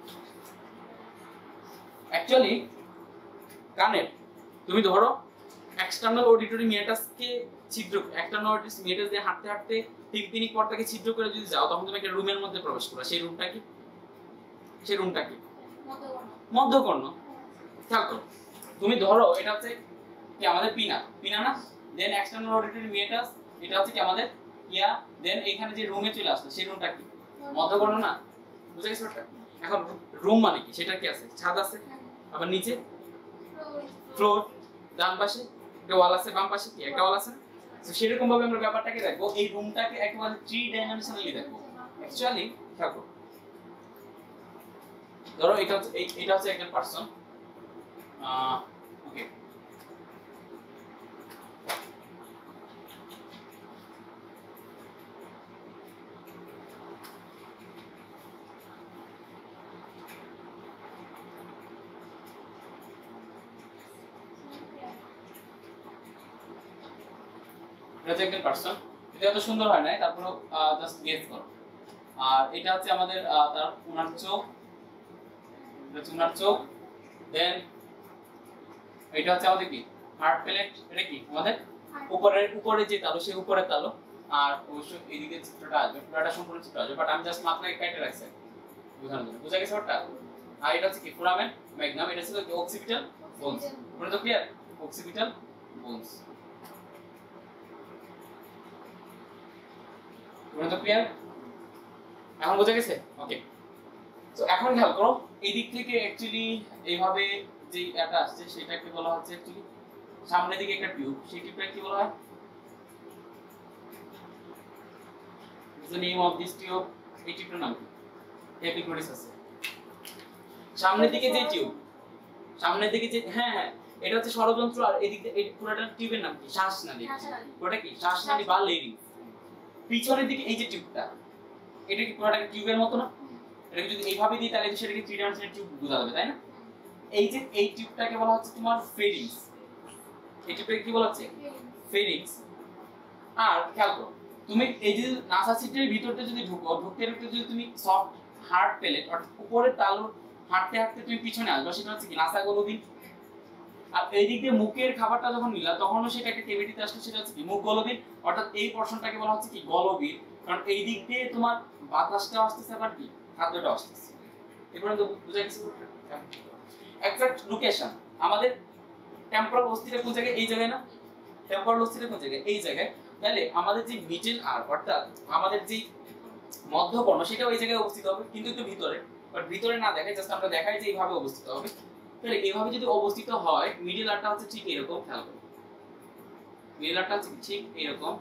অ্যাকচুয়ালি কানের তুমি ধরো এক্সটার্নাল অডিটরি মিয়াটাসকে ছিদ্র এক্সটার্নাল অডিটরি মিয়াটাস দিয়ে হাঁটতে হাঁটতে টিম্পানিক পর্দাকে ছিদ্র করে যদি যাও তখন তুমি একটা রুমের মধ্যে প্রবেশ করো। সেই রুমটা কি? সেই রুমটা কি? মধ্যকর্ণ। খেয়াল করো, তুমি ধরো এটা হচ্ছে কি আমাদের পিনা, পিনা না, দেন এক্সটার্নাল অডিটরি মিয়াটাস, এটা হচ্ছে কি আমাদের ইয়া, দেন এখানে যে রুমে চলে আসলো সেই রুমটা কি? মধ্যকর্ণ না? বুঝা গেছে ব্যাপারটা? এখন রুম মানে কি? সেটা কি আছে? ছাদ আছে, আবার নিচে ফ্লোর, ডান পাশে একটা ওয়াল আছে, বাম পাশে কি একটা ওয়াল আছে। তো সেরকম ভাবে আমরা ব্যাপারটাকে দেখবো, এই রুমটাকে একেবারে থ্রি ডাইমেনশনালি দেখবো। অ্যাকচুয়ালি দেখো, ধরো এটা হচ্ছে এটা হচ্ছে একজন পারসন, আহ ওকে, এটা একজন পারসন, এটা এত সুন্দর হয় না, তারপরে জাস্ট গেস করো। আর এটা হচ্ছে আমাদের তার উনার চোখ, এটা হচ্ছে উনার চোখ, দেন এটা হচ্ছে আমাদের কি হার্ট প্লেট, এটা কি আমাদের উপরের উপরে যে তালু সেই উপরের তালু। আর অবশ্য এইদিকে চিত্রটা আসবে, পুরোটা সম্পূর্ণ চিত্র আসবে, বাট আমি জাস্ট মাত্রায় কেটে রাখছি বোঝানোর জন্য। বুঝা গেছে ওটা? আর এটা হচ্ছে কি ফোরামেন ম্যাগনাম, এটা ছিল কি অক্সিপিটাল বোনস। পুরো তো ক্লিয়ার? অক্সিপিটাল বোনস পুরো তো ক্লিয়ার? এখন বোঝা গেছে? ওকে, তো এখন খেয়াল করো, এই দিক থেকে অ্যাকচুয়ালি এইভাবে যে এটা আসছে সেটাকে বলা হচ্ছে অ্যাকচুয়ালি সামনের দিকে একটা টিউব, সেই টিউবটাকে কি বলা হয়? the name of this tube, এই টিউবটার নাম কি? এপিক্লোরিস আছে। সামনের দিকে যে টিউব, সামনের দিকে যে, হ্যাঁ হ্যাঁ এটা হচ্ছে ষড়যন্ত্র, আর এদিকে এই পুরোটা টিউবের নাম কি? শ্বাসনালী। পুরোটা কি শ্বাসনালী বা লেরিংস। পিছনের দিকে এই যে টিউবটা, এটা কি পুরোটা টিউবের মতো না? এটাকে যদি এইভাবে দিই তাহলে সেটাকে থ্রি ডাইমেনশনাল টিউব বোঝা যাবে, তাই না? এই যে এই টিউবটাকে বলা হচ্ছে তোমার ফেরিংস। এই টিউবটাকে কি বলা হচ্ছে? ফেরিংস। আর খেয়াল করো, তুমি এই যে নাসা সিটের ভিতরতে যদি ঢুকো, ঢুকতে ঢুকতে যদি তুমি সফট হার্ড প্লেট অর্থাৎ উপরের তালু হাঁটতে হাঁটতে তুমি পিছনে আসবে, সেটা হচ্ছে কি নাসা গলবিন। আর এই দিক দিয়ে মুখের খাবারটা যখন নিলা তখনও সেটা একটা কেভিটিতে আসলে, সেটা হচ্ছে কি মুখ গলবিন, অর্থাৎ এই পোরশনটাকে বলা হচ্ছে কি গলবিন, কারণ এই দিক দিয়ে তোমার বাতাসটা আসতেছে আবার কি খাদ্যটা আসতেছে। এরপরে তো বুঝা গেছে এক্সাক্ট লোকেশন আমাদের টেম্পোরাল অস্থিটা কোন জায়গায়? এই জায়গায় না? টেম্পোরাল অস্থিটা কোন জায়গায়? এই জায়গায়। তাহলে আমাদের যে মিডল আর অর্থাৎ আমাদের যে মধ্যকর্ণ সেটা ওই জায়গায় অবস্থিত হবে, কিন্তু একটু ভিতরে, বাট ভিতরে না দেখাই, জাস্ট আমরা দেখাই যে এইভাবে অবস্থিত হবে। তাহলে এইভাবে যদি অবস্থিত হয়, মিডল আরটা হচ্ছে ঠিক এরকম, খেয়াল করো মিডল আরটা হচ্ছে ঠিক এরকম,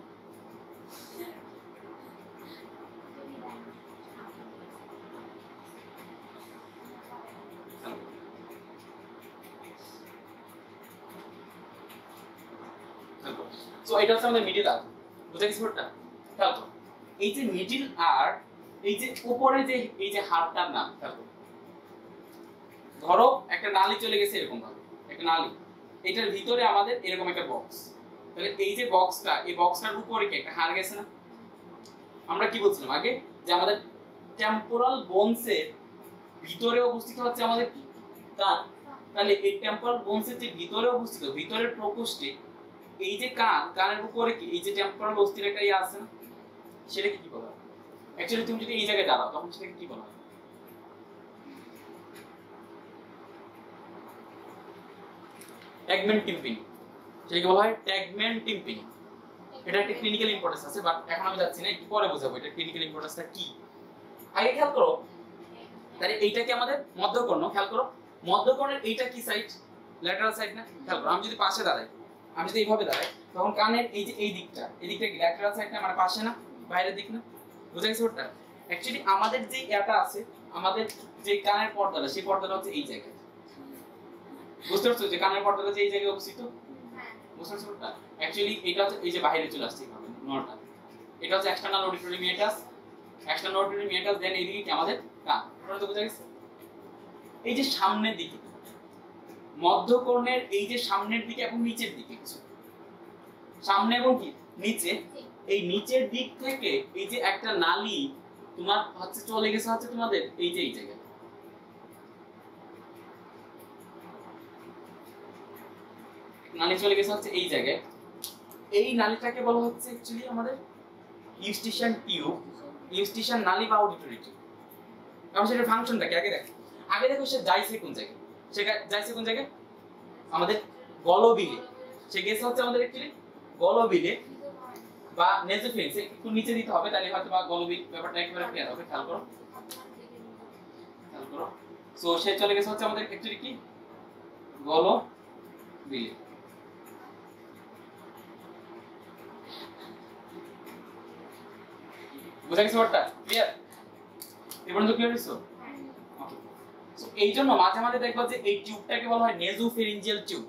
সো এটা হচ্ছে আমাদের মিডল আর। বুঝা গেছে ব্যাপারটা? খেয়াল করো, এই যে মিডল আর, এই যে উপরে যে এই যে হাড়টার নাম, খেয়াল করো, ধরো একটা নালী চলে গেছে এরকম ভাবে, একটা নালী, এটার ভিতরে আমাদের এরকম একটা বক্স। তাহলে এই যে বক্সটা, এই বক্সটার উপরে কি একটা হাড় গেছে না? আমরা কি বলছিলাম আগে যে আমাদের টেম্পোরাল বোনসের ভিতরে অবস্থিত হচ্ছে আমাদের কি কান। তাহলে এই টেম্পোরাল বোনসের যে ভিতরে অবস্থিত, ভিতরের প্রকোষ্ঠে এই যে কান, কানের উপরে কি এই যে টেম্পোরাল অস্থির একটা ইয়ে আছে না, সেটাকে কি বলা হয়? অ্যাকচুয়ালি তুমি যদি এই জায়গায় দাঁড়াও তখন সেটাকে কি বলা হয়? ট্যাগমেন্ট টিম্পানি, সেটাকে বলা হয় ট্যাগমেন্ট টিম্পানি। এটা একটা ক্লিনিক্যাল ইম্পর্টেন্স আছে, বাট এখন আমি যাচ্ছি না, একটু পরে বোঝাবো এটা ক্লিনিক্যাল ইম্পর্টেন্সটা কি। আগে খেয়াল করো, তাহলে এইটা কি আমাদের মধ্যকর্ণ। খেয়াল করো, মধ্যকর্ণের এইটা কি সাইড? ল্যাটারাল সাইড না? খেয়াল করো, আমি যদি পাশে দাঁড়াই, আমি যদি এইভাবে দাঁড়াই, তখন কানের এই যে এই দিকটা, এই দিকটা কি ল্যাটারাল সাইড না, মানে পাশে না, বাইরের দিক না? বুঝা গেছে ওটা? অ্যাকচুয়ালি আমাদের যে এটা আছে, আমাদের যে কানের পর্দাটা, সেই পর্দাটা হচ্ছে এই জায়গায়। বুঝতে পারছো যে কানের পর্দাটা যে এই জায়গায় অবস্থিত? বুঝতে পারছো ওটা? অ্যাকচুয়ালি এটা হচ্ছে এই যে বাইরে চলে আসছে এইভাবে নরটা, এটা হচ্ছে external auditory meatus, external auditory meatus, then এইদিকে কি আমাদের কান। তোমরা তো বুঝা গেছে? এই যে সামনের দিকে মধ্যকর্ণের এই যে সামনের দিকে এবং নিচের দিকে, সামনে এবং কি নিচে, এই নিচের দিক থেকে এই যে একটা নালী তোমার হচ্ছে চলে গেছে হচ্ছে তোমাদের এই যে এই জায়গায়। নালী চলে গেছে হচ্ছে এই জায়গায়, এই নালীটাকে বলা হচ্ছে অ্যাকচুয়ালি আমাদের ইউস্টিশিয়ান টিউব, ইউস্টিশিয়ান নালী বা অডিটরি টিউব। কারণ সেটার ফাংশনটা কি আগে দেখো, আগে দেখো সে যাইছে কোন জায়গায়, সে যাইছে কোন জায়গায় আমাদের গলবিলে, সে গেছে হচ্ছে আমাদের অ্যাকচুয়ালি গলবিলে বা নেজোফেরিংস, একটু নিচে দিতে হবে তাহলে হয়তো বা গলবিল ব্যাপারটা একেবারে ক্লিয়ার হবে। খেয়াল করো খেয়াল করো সো সে চলে গেছে হচ্ছে আমাদের অ্যাকচুয়ালি কি গলবিলে। বুঝা গেছে ওটা ক্লিয়ার? এবার তো ক্লিয়ার হইছো? সো এই জন্য মাঝে মাঝে দেখবা যে এই টিউবটাকে বলা হয় নেজোফেরিঞ্জিয়াল টিউব।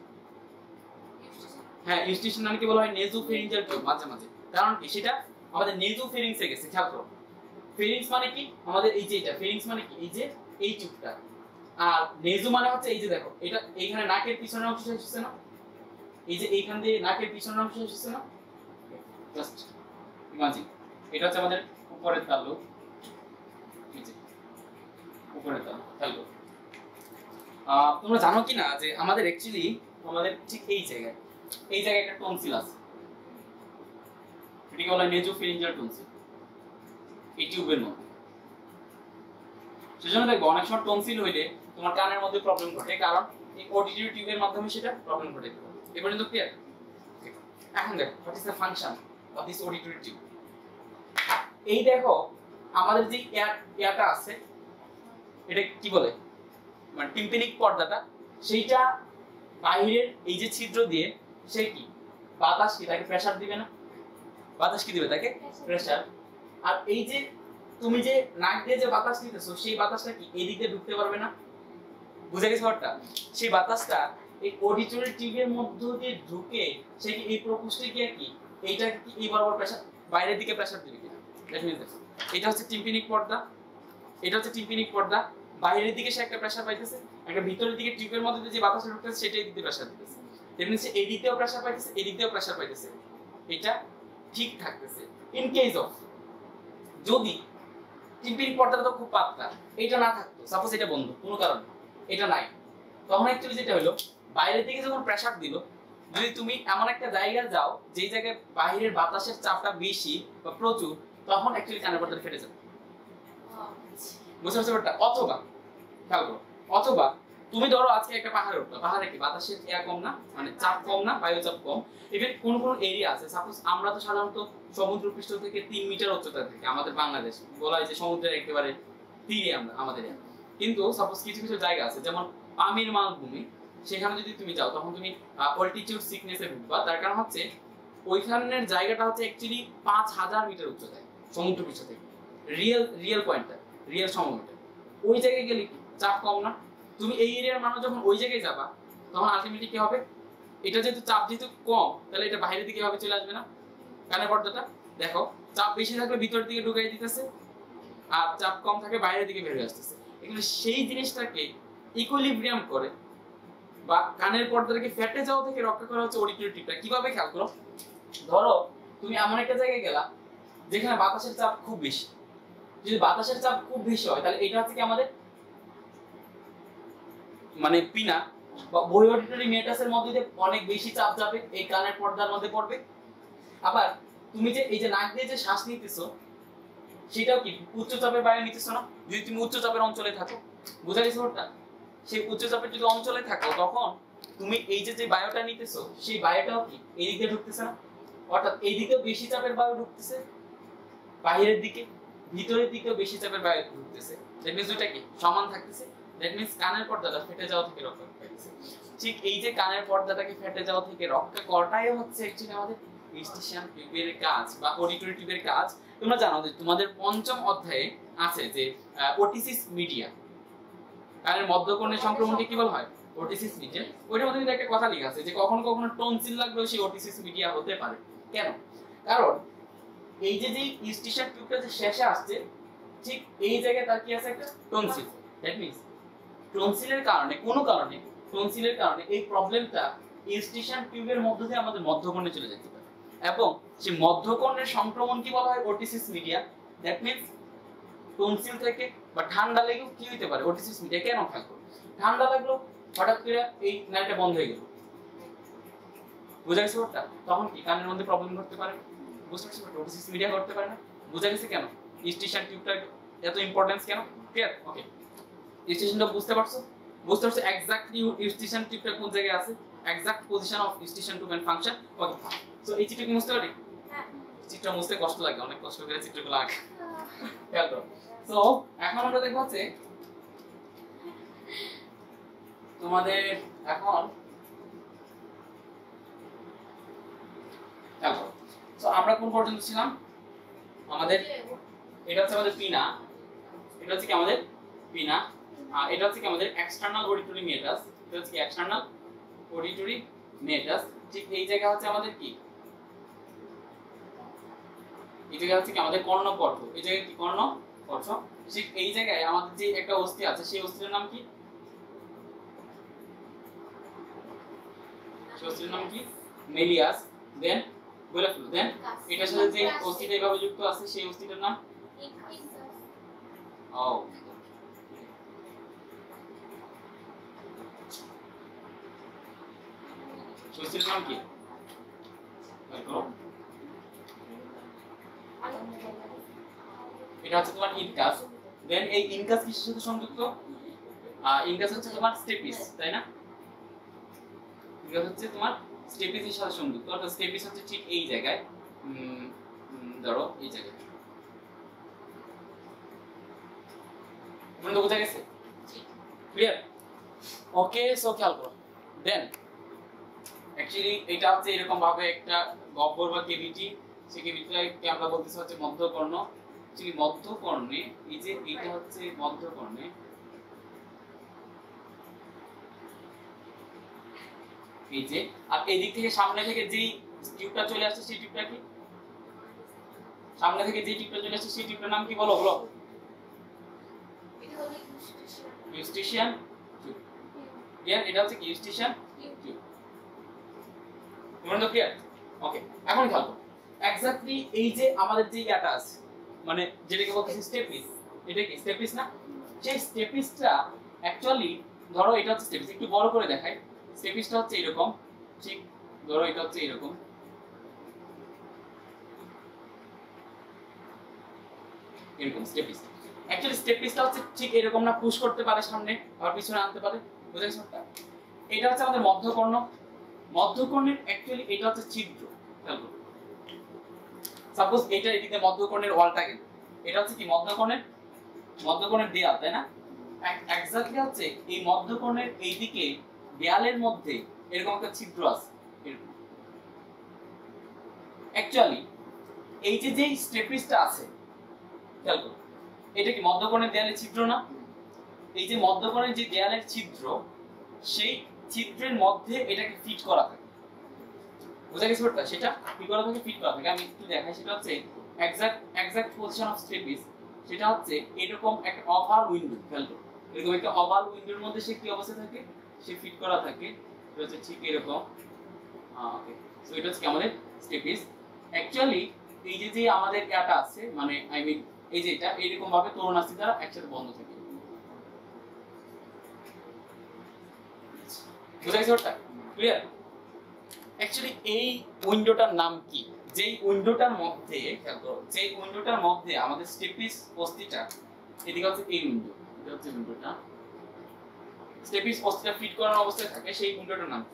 হ্যাঁ, ইউস্টিশিয়ান নালীকে বলা হয় নেজোফেরিঞ্জিয়াল টিউব মাঝে মাঝে। কারণ কি সেটা আমাদের নেজোফেরিংসে গেছে। খেয়াল করো, ফেরিংস মানে কি আমাদের এই যে এটা, ফেরিংস মানে কি এই যে এই টিউবটা, আর নেজো মানে হচ্ছে এই যে দেখো এটা এইখানে নাকের পিছনের অংশ এসেছে না, এই যে এইখান দিয়ে নাকের পিছনের অংশ এসেছে না, জাস্ট ইমাজিন এটা হচ্ছে আমাদের উপরের তালু, এই যে উপরের তালু। খেয়াল করো, তোমরা জানো কি না যে আমাদের অ্যাকচুয়ালি আমাদের ঠিক এই জায়গায় এই জায়গায় একটা টনসিল আছে, এটাকে বলা হয় নেজোফেরিঞ্জিয়াল টনসিল এই টিউবের মধ্যে। সেজন্য দেখো অনেক সময় টনসিল হইলে তোমার কানের মধ্যে প্রবলেম ঘটে, কারণ এই অডিটরি টিউবের মাধ্যমে সেটা প্রবলেম ঘটে। এ পর্যন্ত ক্লিয়ার? এখন দেখো what is the function of this auditory tube. এই দেখো আমাদের যে এয়ার এয়ারটা আছে এটা কি বলে মানে টিম্পানিক পর্দাটা, সেইটা বাইরের এই যে ছিদ্র দিয়ে সে কি বাতাস কি তাকে প্রেসার দিবে না, বাতাস কি দিবে তাকে প্রেসার। আর এই যে তুমি যে নাক দিয়ে যে বাতাস নিতেছো সেই বাতাসটা কি এই দিকে ঢুকতে পারবে না। বুঝা গেছে ব্যাপারটা? সেই বাতাসটা এই অডিটরি টিউবের মধ্য দিয়ে ঢুকে সে কি এই প্রকোষ্ঠে গিয়ে কি এইটা কি এই বরাবর প্রেসার বাইরের দিকে প্রেসার দিবে কিনা। দ্যাট মিন্স এটা হচ্ছে টিম্পানিক পর্দা, এটা হচ্ছে টিম্পানিক পর্দা, বাইরের দিকে সে একটা প্রেসার পাইতেছে, একটা ভিতরের দিকে টিউবের মধ্যে দিয়ে যে বাতাসটা ঢুকতেছে সেটা এই দিকে প্রেসার দিতেছে। দ্যাট মিন্স এই দিক দিয়েও প্রেসার পাইতেছে, এই দিক দিয়েও প্রেসার পাইতেছে, এটা ঠিক থাকতেছে। ইন কেস অফ যদি টিম্পানিক পর্দাটা তো খুব পাতলা, এটা না থাকতো, সাপোজ এটা বন্ধ কোনো কারণে এটা নাই, তখন অ্যাকচুয়ালি যেটা হলো বাইরের দিকে যখন প্রেসার দিল, যদি তুমি এমন একটা জায়গায় যাও যে জায়গায় বাইরের বাতাসের চাপটা বেশি বা প্রচুর, তখন অ্যাকচুয়ালি কানের পর্দাটা ফেটে যাবে। বুঝতে পারছো ব্যাপারটা? অথবা খেয়াল করো, অথবা তুমি ধরো আজকে একটা পাহাড়ে উঠলো, পাহাড়ে কি বাতাসের এয়ার কম না, মানে চাপ কম না, বায়ু চাপ কম। ইভেন কোন কোন এরিয়া আছে, সাপোজ আমরা তো সাধারণত সমুদ্র পৃষ্ঠ থেকে তিন মিটার উচ্চতা থেকে আমাদের বাংলাদেশ বলা হয় যে সমুদ্রের একেবারে তীরে আমরা আমাদের, কিন্তু সাপোজ কিছু কিছু জায়গা আছে যেমন পামির মালভূমি, সেখানে যদি তুমি যাও তখন তুমি অল্টিটিউড সিকনেসে ঢুকবা। তার কারণ হচ্ছে ওইখানের জায়গাটা হচ্ছে অ্যাকচুয়ালি পাঁচ হাজার মিটার উচ্চতায় সমুদ্র পৃষ্ঠ থেকে, রিয়েল রিয়েল পয়েন্টটা রিয়েল সমুদ্রটা। ওই জায়গায় গেলে চাপ কম না, তুমি এই এরিয়ার মানুষ যখন ওই জায়গায় যাবা তখন আলটিমেটলি কি হবে, এটা যেহেতু চাপ যেহেতু কম তাহলে এটা বাইরের দিকে ভাবে চলে আসবে না। কানের পর্দাটা দেখো চাপ বেশি থাকলে ভিতরের দিকে ঢুকাই দিতেছে, আর চাপ কম থাকে বাইরের দিকে বের হয়ে আসতেছে। এগুলো সেই জিনিসটাকে ইকুইলিব্রিয়াম করে বা কানের পর্দাটাকে ফেটে যাওয়া থেকে রক্ষা করা হচ্ছে অডিটরি টিউবটা। কিভাবে খেয়াল করো, ধরো তুমি এমন একটা জায়গায় গেলা যেখানে বাতাসের চাপ খুব বেশি, যদি বাতাসের চাপ খুব বেশি হয় তাহলে এটা হচ্ছে কি আমাদের মানে পিনা বা বই অডিটরি মেটাসের মধ্যে দিয়ে অনেক বেশি চাপ যাবে, এই কানের পর্দার মধ্যে পড়বে। আবার তুমি যে এই যে নাক দিয়ে যে শ্বাস নিতেছো সেটাও কি উচ্চ চাপের বায়ু নিতেছো না, যদি তুমি উচ্চ চাপের অঞ্চলে থাকো। বুঝা গেছে ওটা? সেই উচ্চ চাপের যদি অঞ্চলে থাকো তখন তুমি এই যে যে বায়ুটা নিতেছো সেই বায়ুটাও কি এই দিকে ঢুকতেছে না, অর্থাৎ এই দিকেও বেশি চাপের বায়ু ঢুকতেছে, বাইরের দিকে ভিতরের দিকেও বেশি চাপের বায়ু ঢুকতেছে। দ্যাট মিন্স দুইটা কি সমান থাকতেছে। দ্যাট মিন্স কানের পর্দাটা ফেটে যাওয়া থেকে রক্ষা পাইতেছে। ঠিক এই যে কানের পর্দাটাকে ফেটে যাওয়া থেকে রক্ষা করাটাই হচ্ছে অ্যাকচুয়ালি আমাদের ইউস্টিশিয়ান টিউবের কাজ বা অডিটরি টিউবের কাজ। তোমরা জানো যে তোমাদের পঞ্চম অধ্যায়ে আছে যে ওটিসিস মিডিয়া, কানের মধ্যকর্ণের সংক্রমণকে কি বলা হয় ওটিসিস মিডিয়া। ওইটার মধ্যে কিন্তু একটা কথা লেখা আছে যে কখনো কখনো টনসিল লাগলেও সেই ওটিসিস মিডিয়া হতে পারে। কেন? কারণ এই যে যে ইউস্টিশিয়ান টিউবটা যে শেষে আসছে ঠিক এই জায়গায় তার কি আছে একটা টনসিল। দ্যাট মিন্স টনসিলের কারণে কোনো কারণে টনসিলের কারণে এই প্রবলেমটা ইউস্টিশিয়ান টিউবের মধ্য দিয়ে আমাদের মধ্যকর্ণে চলে যেতে পারে, এবং সেই মধ্যকর্ণের সংক্রমণ কি বলা হয় otitis media. That means tonsil থেকে বা ঠান্ডা লেগেও কি হতে পারে ওটিসিস মিডিয়া। কেন থাকবে? ঠান্ডা লাগলো হঠাৎ করে এই নালীটা বন্ধ হয়ে গেল, বুঝা গেছে ব্যাপারটা? তখন কি কানের মধ্যে প্রবলেম করতে পারে, বুঝতে পারছো? ওটিসিস মিডিয়া করতে পারে না। বুঝা গেছে কেন ইস্টিশন টিউবটা এত ইম্পর্টেন্স কেন? ক্লিয়ার? ওকে, ইস্টিশনটা বুঝতে পারছো? বুঝতে পারছো এক্স্যাক্টলি ইস্টিশন টিউবটা কোন জায়গায় আছে, exact position of Eustachian tube and function. Okay, so এই চিত্রটা কি বুঝতে পারি? হ্যাঁ। চিত্র মুছতে কষ্ট লাগে, অনেক কষ্ট করে চিত্রগুলো আঁকে। খেয়াল করো। সো এখন আমরা দেখব হচ্ছে তোমাদের এখন খেয়াল করো। সো আমরা কোন পর্যন্ত ছিলাম? আমাদের এটা হচ্ছে আমাদের পিনা, এটা হচ্ছে কি আমাদের পিনা, আর এটা হচ্ছে কি আমাদের এক্সটার্নাল অডিটরি মেটাস, এটা হচ্ছে কি এক্সটার্নাল অডিটরি মেটাস। ঠিক এই জায়গা হচ্ছে আমাদের কি, এই জায়গা হচ্ছে কি আমাদের কর্ণপট্ট, এই জায়গায় কি কর্ণপট্ট। ঠিক এই জায়গায় আমাদের যে একটা অস্থি আছে সেই অস্থির নাম কি, সেই অস্থির নাম কি? মেলিয়াস। দেন বলে ফেলো, দেন এটার সাথে যে অস্থিটা এইভাবে যুক্ত আছে সেই অস্থিটার নাম ও অস্থির নাম কি? দেখো এটা হচ্ছে তোমার ইনকাস। দেন এই ইনকাস কিসের সাথে সংযুক্ত? ইনকাস হচ্ছে তোমার স্টেপিস, তাই না? ইনকাস হচ্ছে তোমার স্টেপিসের সাথে সংযুক্ত, অর্থাৎ স্টেপিস হচ্ছে ঠিক এই জায়গায়, ধরো এই জায়গায়। বুঝা গেছে? ক্লিয়ার? ওকে, সো খেয়াল করো। দেন অ্যাকচুয়ালি এটা হচ্ছে এরকম ভাবে একটা গহ্বর বা কেভিটি, সেই কেভিটিটাকে আমরা বলতেছি হচ্ছে মধ্যকর্ণ। ঠিক মধ্যকর্ণে এই যে এটা হচ্ছে মধ্যকর্ণে, এই যে, আর এই দিক থেকে সামনে থেকে যেই টিউবটা চলে আসছে সেই টিউবটা কি, সামনে থেকে যেই টিউবটা চলে আসছে সেই টিউবটার নাম কি বলো বলো? Eustachian tube. ক্লিয়ার? এটা হচ্ছে কি ইউস্টিশিয়ান টিউব। তোমরা তো ক্লিয়ার? ওকে, এখন খেয়াল করো এক্স্যাক্টলি এই যে আমাদের যে ইয়াটা আছে, মানে যেটাকে বলতেছি স্টেপিস, এটা কি স্টেপিস না? সেই স্টেপিসটা অ্যাকচুয়ালি ধরো এটা হচ্ছে স্টেপিস, একটু বড় করে দেখাই। স্টেপিসটা হচ্ছে এরকম, ঠিক ধরো এটা হচ্ছে এরকম, এরকম স্টেপিস। অ্যাকচুয়ালি স্টেপিসটা হচ্ছে ঠিক এরকম না, পুশ করতে পারে সামনে আর পিছনে আনতে পারে, বুঝা গেছে? এটা হচ্ছে আমাদের মধ্যকর্ণ। মধ্যকর্ণের অ্যাকচুয়ালি এটা হচ্ছে ছিদ্র। খেয়াল করো, সাপোজ এটা এদিকে মধ্যকর্ণের ওয়ালটা গেল, এটা হচ্ছে কি মধ্যকর্ণের মধ্যকর্ণের দেয়াল, তাই না? এক্স্যাক্টলি হচ্ছে এই মধ্যকর্ণের এইদিকে দেয়ালের মধ্যে এরকম একটা ছিদ্র আছে। অ্যাকচুয়ালি এই যে যে স্টেপিসটা আছে, খেয়াল করো এটা কি মধ্যকর্ণের দেয়ালের ছিদ্র না? এই যে মধ্যকর্ণের যে দেয়ালের ছিদ্র, সেই ছিদ্রের মধ্যে এটাকে ফিট করা থাকে। বুঝা গেছে ব্যাপারটা? সেটা কি করা থাকে? ফিট করা থাকে। আমি একটু দেখাই, সেটা হচ্ছে exact exact position of stapes, সেটা হচ্ছে এরকম একটা ওভাল উইন্ডো। খেয়াল করো এরকম একটা ওভাল উইন্ডোর মধ্যে সে কি অবস্থা থাকে, সে ফিট করা থাকে। এটা হচ্ছে ঠিক এরকম। ওকে, সো এটা হচ্ছে আমাদের স্টেপিস। অ্যাকচুয়ালি এই যে যে আমাদের ইয়াটা আছে, মানে আই মিন এই যে এটা এরকম ভাবে তরুণাস্থি দ্বারা একসাথে বন্ধ থাকে। বুঝা গেছে ব্যাপারটা? ক্লিয়ার? অ্যাকচুয়ালি এই উইন্ডোটার নাম কি? যেই উইন্ডোটার মধ্যে খেয়াল করো, যেই উইন্ডোটার মধ্যে আমাদের স্টেপিস অস্থিটা, এদিকে হচ্ছে এই উইন্ডো, এটা হচ্ছে উইন্ডোটা, স্টেপিস অস্থিটা ফিট করার অবস্থায় থাকে, সেই উইন্ডোটার নাম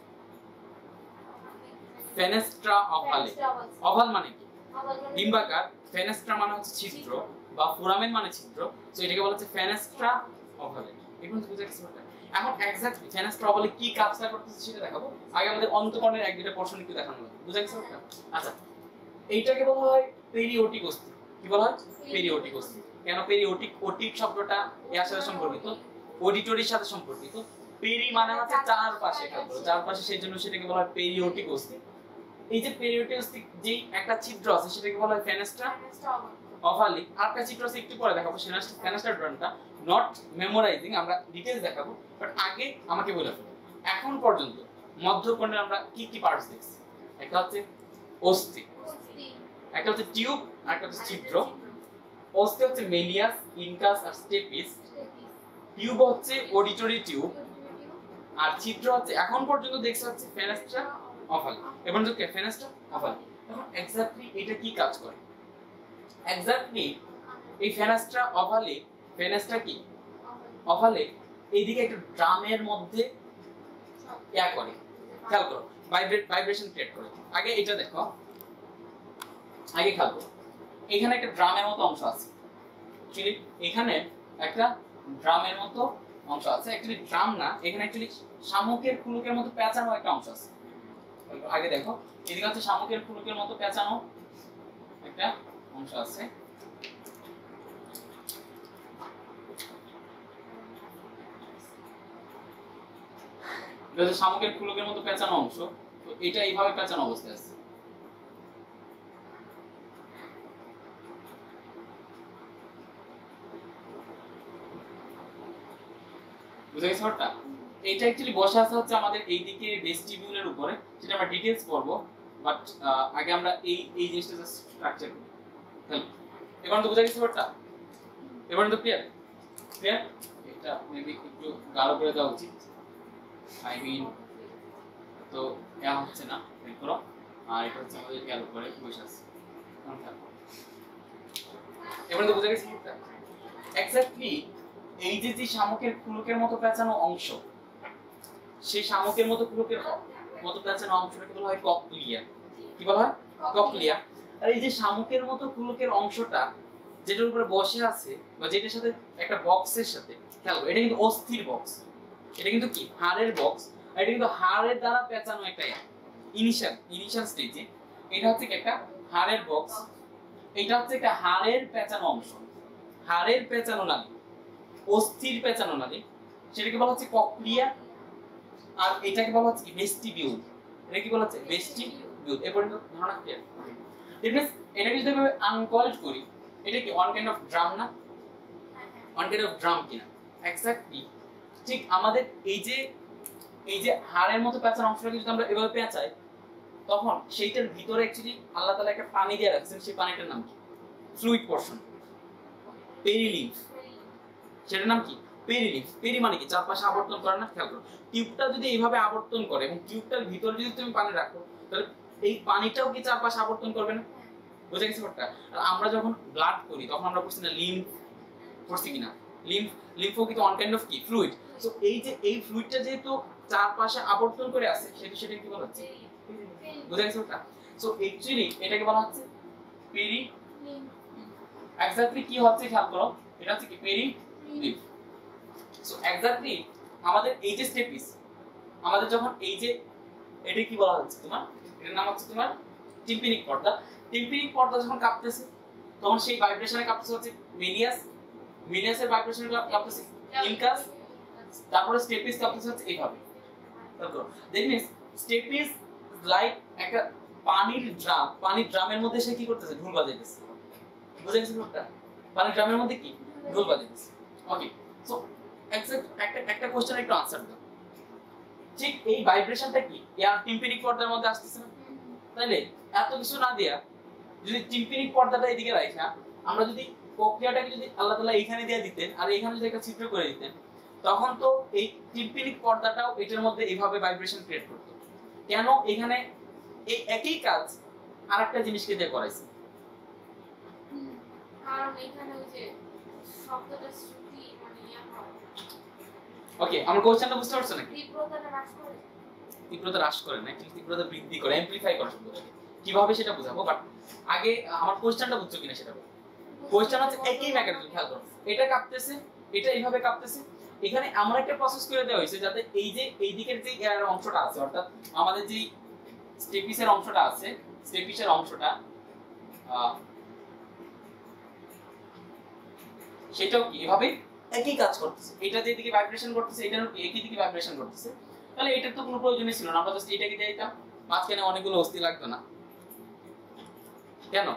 ফেনেস্ট্রা অভালে। অভাল মানে কি? ডিম্বাকার। ফেনেস্ট্রা মানে হচ্ছে ছিদ্র বা ফোরামেন মানে ছিদ্র, সো এটাকে বলা হচ্ছে ফেনেস্ট্রা অভালে। এখন তো বুঝা গেছে ব্যাপারটা? এখন এক্স্যাক্টলি ফেনেস্ট্রা অভালে কি কাজটা করতেছে সেটা দেখাবো। আগে আমাদের অন্তঃকর্ণের এক দুটো পোরশন একটু দেখানো হবে। বুঝা গেছে ব্যাপারটা? আচ্ছা, এইটাকে বলা হয় পেরিওটিক অস্থি। কি বলা হয়? পেরিওটিক অস্থি। কেন পেরিওটিক? ওটিক শব্দটা এর সাথে সম্পর্কিত, অডিটরির সাথে সম্পর্কিত। পেরি মানে হচ্ছে চারপাশে, চারপাশে, সেই জন্য সেটাকে বলা হয় পেরিওটিক অস্থি। এই যে পেরিওটিক অস্থি যেই একটা ছিদ্র আছে সেটাকে বলা হয় ফেনেস্ট্রা অভালি। আরেকটা চিত্র আছে একটু পরে দেখাবো, ফেনেস্ট্রা ড্রনটা নট মেমোরাইজিং, আমরা ডিটেইলস দেখাবো, বাট আগে আমাকে বলে ফেলো এখন পর্যন্ত মধ্যকর্ণের আমরা কি কি পার্টস দেখছি। একটা হচ্ছে অস্থি, একটা হচ্ছে টিউব, আর একটা হচ্ছে ছিদ্র। অস্থি হচ্ছে মেলিয়াস, ইনকাস আর স্টেপিস। টিউব হচ্ছে অডিটরি টিউব, আর ছিদ্র হচ্ছে এখন পর্যন্ত দেখছি হচ্ছে ফেনেস্ট্রা অফালি। এবার তো কে ফেনাস্টা অফালি। এখন এক্স্যাক্টলি এটা কি কাজ করে? এক্স্যাক্টলি এই ফেনাস্ট্রা অভালে, ফেনাস্ট্রা কি অভালে এইদিকে একটা ড্রামের মধ্যে ইয়া করে, খেয়াল করো, ভাইব্রেট ভাইব্রেশন ক্রিয়েট করে। আগে এটা দেখো, আগে খেয়াল করো, এখানে একটা ড্রামের মতো অংশ আছে, অ্যাকচুয়ালি এখানে একটা ড্রামের মতো অংশ আছে, অ্যাকচুয়ালি ড্রাম না, এখানে অ্যাকচুয়ালি শামুকের ফুলকের মতো পেঁচানো একটা অংশ আছে। আগে দেখো, এদিকে হচ্ছে শামুকের ফুলকের মতো পেঁচানো একটা অংশ আছে। এটা হচ্ছে শামুকের ফুলকের মতো পেঁচানো অংশ, তো এটা এইভাবে পেঁচানো অবস্থায় আছে। বুঝা গেছে ব্যাপারটা? এটা অ্যাকচুয়ালি বসে আছে হচ্ছে আমাদের এইদিকে ভেস্টিবিউলের উপরে, যেটা আমরা ডিটেইলস পড়বো, বাট আগে আমরা এই এই জিনিসটা জাস্ট স্ট্রাকচার করি। তাহলে এবার তো বুঝা গেছে ব্যাপারটা? এবার তো ক্লিয়ার? ক্লিয়ার? এটা মেবি একটু গাঢ় করে দেওয়া উচিত, আই মিন তো এটা হচ্ছে না, বের করো। আর এটা হচ্ছে আমাদের খেয়াল করে বসে আছে। এবার তো বুঝা গেছে ব্যাপারটা? এক্স্যাক্টলি এই যে যে শামুকের ফুলকের মতো পেঁচানো অংশ, সেই শামুকের মতো ফুলকের মতো পেঁচানো অংশটাকে বলা হয় ককলিয়া। কি বলা হয়? ককলিয়া। আর এই যে শামুকের মতো ফুলকের অংশটা যেটার উপরে বসে আছে বা যেটার সাথে একটা বক্সের সাথে, খেয়াল করো, এটা কিন্তু অস্থির বক্স, এটা কিন্তু কি হাড়ের বক্স, আর এটা কিন্তু হাড়ের দ্বারা পেঁচানো একটা ইনিশিয়াল ইনিশিয়াল স্টেজে এটা হচ্ছে একটা হাড়ের বক্স, এটা হচ্ছে একটা হাড়ের পেঁচানো অংশ, হাড়ের পেঁচানো নালী, অস্থির পেঁচানো নালী, সেটাকে বলা হচ্ছে ককলিয়া। আর এটাকে বলা হচ্ছে কি ভেস্টিবিউল। এটা কি বলা হচ্ছে? ভেস্টিবিউল। এই পর্যন্ত ধারণা ক্লিয়ার? ইট মিন্স এটাকে যদি আমি আনকয়েলড করি, এটা কি ওয়ান কাইন্ড অফ ড্রাম না? ওয়ান কাইন্ড অফ ড্রাম কিনা? এক্স্যাক্টলি ঠিক আমাদের এই যে এই যে হাড়ের মতো পেঁচানো অংশটাকে যদি আমরা এভাবে পেঁচাই, তখন সেইটার ভিতরে অ্যাকচুয়ালি আল্লাহ তাআলা একটা পানি দিয়ে রাখছেন, সেই পানিটার নাম কি? Fluid portion, perilymph. সেটার নাম কি? পেরিলিম্ফ। পেরি মানে কি? চারপাশে আবর্তন করে না? খেয়াল করো, টিউবটা যদি এইভাবে আবর্তন করে এবং টিউবটার ভিতরে যদি তুমি পানি রাখো, তাহলে এই পানিটাও কি চারপাশে আবর্তন করবে না? বুঝা গেছে ব্যাপারটা? আর আমরা যখন ব্লাড করি তখন আমরা পড়ছি না লিম্ফ, পড়ছি কিনা? লিম্ফ, লিম্ফও কিন্তু ওয়ান কাইন্ড অফ কি ফ্লুইড। সো এই যে এই ফ্লুইডটা যেহেতু চারপাশে আবর্তন করে আছে, সেটা সেটা কি বলা হচ্ছে? বুঝা গেছে ব্যাপারটা? সো অ্যাকচুয়ালি এটাকে বলা হচ্ছে পেরি। এক্স্যাক্টলি কি হচ্ছে খেয়াল করো, এটা হচ্ছে কি পেরি লিম্ফ। সো এক্স্যাক্টলি আমাদের এই যে স্টেপিস, আমাদের যখন এই যে এটা কি বলা হচ্ছে তোমার, এটার নাম হচ্ছে তোমার টিম্পিনিক পর্দা। টিম্পিনিক পর্দা যখন কাঁপতেছে তখন সেই ভাইব্রেশনে কাঁপতেছে হচ্ছে মিলিয়াস, মিলিয়াসের ভাইব্রেশনে কাঁপতেছে ইনকাস, তারপরে স্টেপিস কাঁপতেছে হচ্ছে এইভাবে। দেখো দ্যাট মিন্স স্টেপিস লাইক একটা পানির ড্রাম, পানির ড্রামের মধ্যে সে কি করতেছে? ঢোল বাজাইতেছে। বুঝা গেছে ব্যাপারটা? পানির ড্রামের মধ্যে কি ঢোল বাজাইতেছে। ওকে, সো এক্সাক্ট একটা একটা কোশ্চেন একটু আনসার দাও। ঠিক এই ভাইব্রেশনটা কি এয়ার টিম্পিনিক পর্দার মধ্যে আসতেছে না? তাইলে এত কিছু না দিয়া যদি টিম্পিনিক পর্দাটা এদিকে রাখা, আমরা যদি প্রক্রিয়াটাকে যদি আল্লাহ তাআলা এইখানে দিয়ে দিতেন আর এইখানে যদি একটা ছিদ্র করে দিতেন, তখন তো এই টিম্পিনিক পর্দাটাও এটার মধ্যে এইভাবে ভাইব্রেশন ক্রিয়েট করতো। কেন এখানে এই একই কাজ আরেকটা জিনিসকে দিয়ে করাইছে? কারণ এখানে ওই যে শব্দটা শ্রুতি মানে ইয়া হয়। ওকে, আমার কোশ্চেনটা বুঝতে পারছো নাকি? তীব্রতাটা হ্রাস করে, তীব্রতা হ্রাস করে না, কিন্তু তীব্রতা বৃদ্ধি করে, অ্যামপ্লিফাই করে শব্দটাকে। কিভাবে সেটা বোঝাবো, বাট আগে আমার কোশ্চেনটা বুঝছো কিনা সেটা বলো। কোশ্চেন হচ্ছে একই মেকানিজম, খেয়াল করো, এটা কাঁপতেছে, এটা এইভাবে কাঁপতেছে, এখানে আমরা একটা প্রসেস করে দেওয়া হয়েছে যাতে এই যে এই দিকের যে এয়ার অংশটা আছে, অর্থাৎ আমাদের যে স্টেপিসের অংশটা আছে, স্টেপিসের অংশটা সেটাও কি এভাবে একই কাজ করতেছে। এটা যে দিকে ভাইব্রেশন করতেছে, এটারও কি একই দিকে ভাইব্রেশন করতেছে। তাহলে এটার তো কোনো প্রয়োজনই ছিল না, আমরা জাস্ট এটাকে দিয়ে দিতাম, মাঝখানে অনেকগুলো অস্থি লাগতো না। কেন?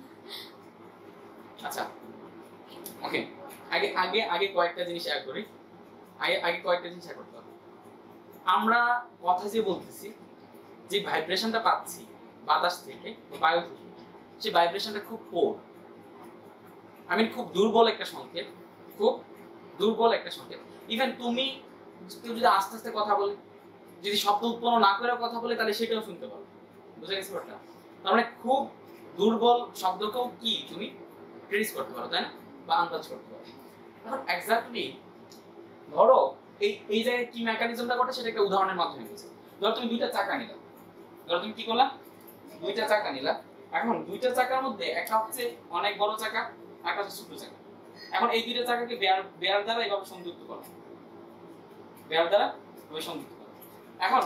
আচ্ছা ওকে, আগে আগে আগে কয়েকটা জিনিস অ্যাড করি, আগে আগে কয়েকটা জিনিস অ্যাড করতে হবে। আমরা কথা যে বলতেছি, যে ভাইব্রেশনটা পাচ্ছি বাতাস থেকে বা বায়ু থেকে, সেই ভাইব্রেশনটা খুব পোর, আমি খুব দুর্বল একটা সংকেত, খুব দুর্বল একটা সংকেত। ইভেন তুমি কেউ যদি আস্তে আস্তে কথা বলে, যদি শব্দ উৎপন্ন না করে কথা বলে তাহলে সেটাও শুনতে পারো। বুঝে গেছে ব্যাপারটা? তার মানে খুব দুর্বল শব্দকেও কি তুমি ট্রেস করতে পারো, তাই না, বা আন্দাজ করতে পারো। এখন এক্স্যাক্টলি ধরো এই এই জায়গায় কি মেকানিজমটা ঘটে সেটা একটা উদাহরণের মাধ্যমে বুঝো। ধরো তুমি দুইটা চাকা নিলা, ধরো তুমি কি করলা, দুইটা চাকা নিলা। এখন দুইটা চাকার মধ্যে একটা হচ্ছে অনেক বড় চাকা, একটা হচ্ছে ছোট চাকা। এখন এই দুইটা চাকাকে বেয়ার বেয়ার দ্বারা এইভাবে সংযুক্ত করো, বেয়ার দ্বারা ওই সংযুক্ত করো। এখন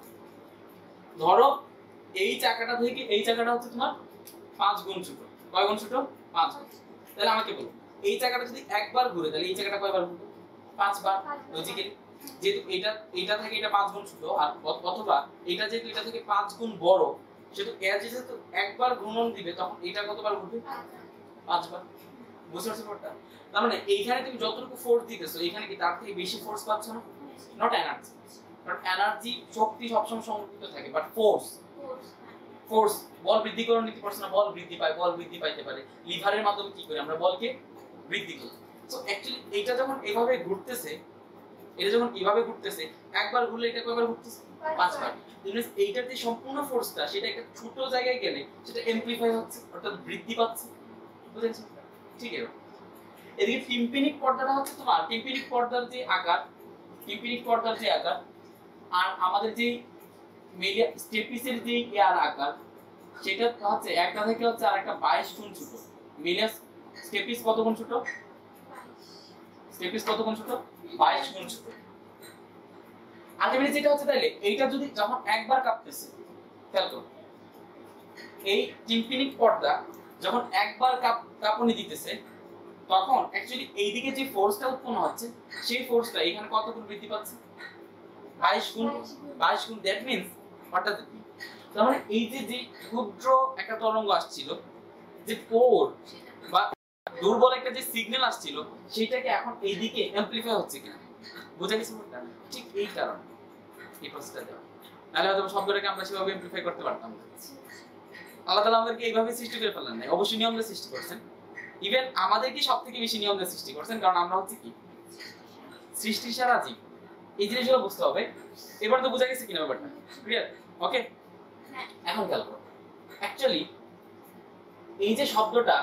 ধরো এই চাকাটা থেকে এই চাকাটা হচ্ছে তোমার পাঁচ গুণ ছোট। কয় গুণ ছোট? পাঁচ গুণ। তাহলে আমাকে বলো এই চাকাটা যদি একবার ঘুরে তাহলে এই চাকাটা কয়বার ঘুরবে? পাঁচবার। লজিক্যালি যেহেতু এটা এটা থেকে এটা পাঁচ গুণ ছোট, আর অথবা এটা যেহেতু এটা থেকে পাঁচ গুণ বড়, সেহেতু এর যেহেতু একবার ঘূর্ণন দিবে তখন এটা কতবার ঘুরবে? পাঁচবার। বুঝতে পারছো ব্যাপারটা? তার মানে এইখানে তুমি যতটুকু ফোর্স দিতেছো এখানে কি তার থেকে বেশি ফোর্স পাচ্ছ না? নট এনার্জি, বাট এনার্জি শক্তি সবসময় সংরক্ষিত থাকে, বাট ফোর্স ফোর্স বল বৃদ্ধিকরণ নীতি পড়ছ না, বল বৃদ্ধি পায়, বল বৃদ্ধি পাইতে পারে লিভারের মাধ্যমে। কি করি আমরা? বলকে বৃদ্ধি করি। সো অ্যাকচুয়ালি এটা যখন এভাবে ঘুরতেছে, এটা যখন এভাবে ঘুরতেছে, একবার ঘুরলে এটা কয়বার ঘুরতেছে? পাঁচবার। মিনস এইটার যে সম্পূর্ণ ফোর্সটা সেটা একটা ছোট জায়গায় গেলে সেটা এমপ্লিফাই হচ্ছে, অর্থাৎ বৃদ্ধি পাচ্ছে। বুঝেছো? ঠিক আছে। এদিকে টিম্পানিক পর্দাটা হচ্ছে তোমার টিম্পানিক পর্দার যে আকার, টিম্পানিক পর্দার যে আকার আর আমাদের যে মিডিয়া স্টেপিসের যে এয়ার আকার সেটা হচ্ছে একটা থেকে হচ্ছে আর একটা বাইশ গুণ ছোট। মিডিয়া স্টেপিস কত গুণ ছোট? স্টেপিস কত গুণ ছোট? বাইশ গুণ ছোট। আলটিমেটলি যেটা হচ্ছে তাইলে এইটা যদি যখন একবার কাঁপতেছে, খেয়াল করো এই টিম্পানিক পর্দা যখন একবার কাঁপুনি দিতেছে তখন অ্যাকচুয়ালি এইদিকে যে ফোর্সটা উৎপন্ন হচ্ছে সেই ফোর্সটা এখানে কত গুণ বৃদ্ধি পাচ্ছে? বাইশ গুণ। বাইশ গুণ। দ্যাট মিন্স অর্থাৎ তার মানে এই যে যে ক্ষুদ্র একটা তরঙ্গ আসছিল, যে কোর বা দুর্বল একটা যে সিগন্যাল আসছিল সেটাকে এখন এইদিকে অ্যামপ্লিফাই হচ্ছে কিনা বুঝা গেছে ব্যাপারটা? ঠিক এই কারণে এই প্রসেসটা দেওয়া, নাহলে হয়তো শব্দটাকে আমরা সেভাবে অ্যামপ্লিফাই করতে পারতাম না। আল্লাহ তাআলা আমাদেরকে এইভাবে সৃষ্টি করে ফেললেন না, অবশ্যই নিয়ম দিয়ে সৃষ্টি করেছেন। ইভেন আমাদেরকে সবথেকে বেশি নিয়ম দিয়ে সৃষ্টি করেছেন, কারণ আমরা হচ্ছে কি সৃষ্টি সারা জীব। এই জিনিসগুলো বুঝতে হবে। এবার তো বোঝা গেছে কিনা ব্যাপারটা? ক্লিয়ার? ওকে। এখন খেয়াল করো অ্যাকচুয়ালি এই যে শব্দটা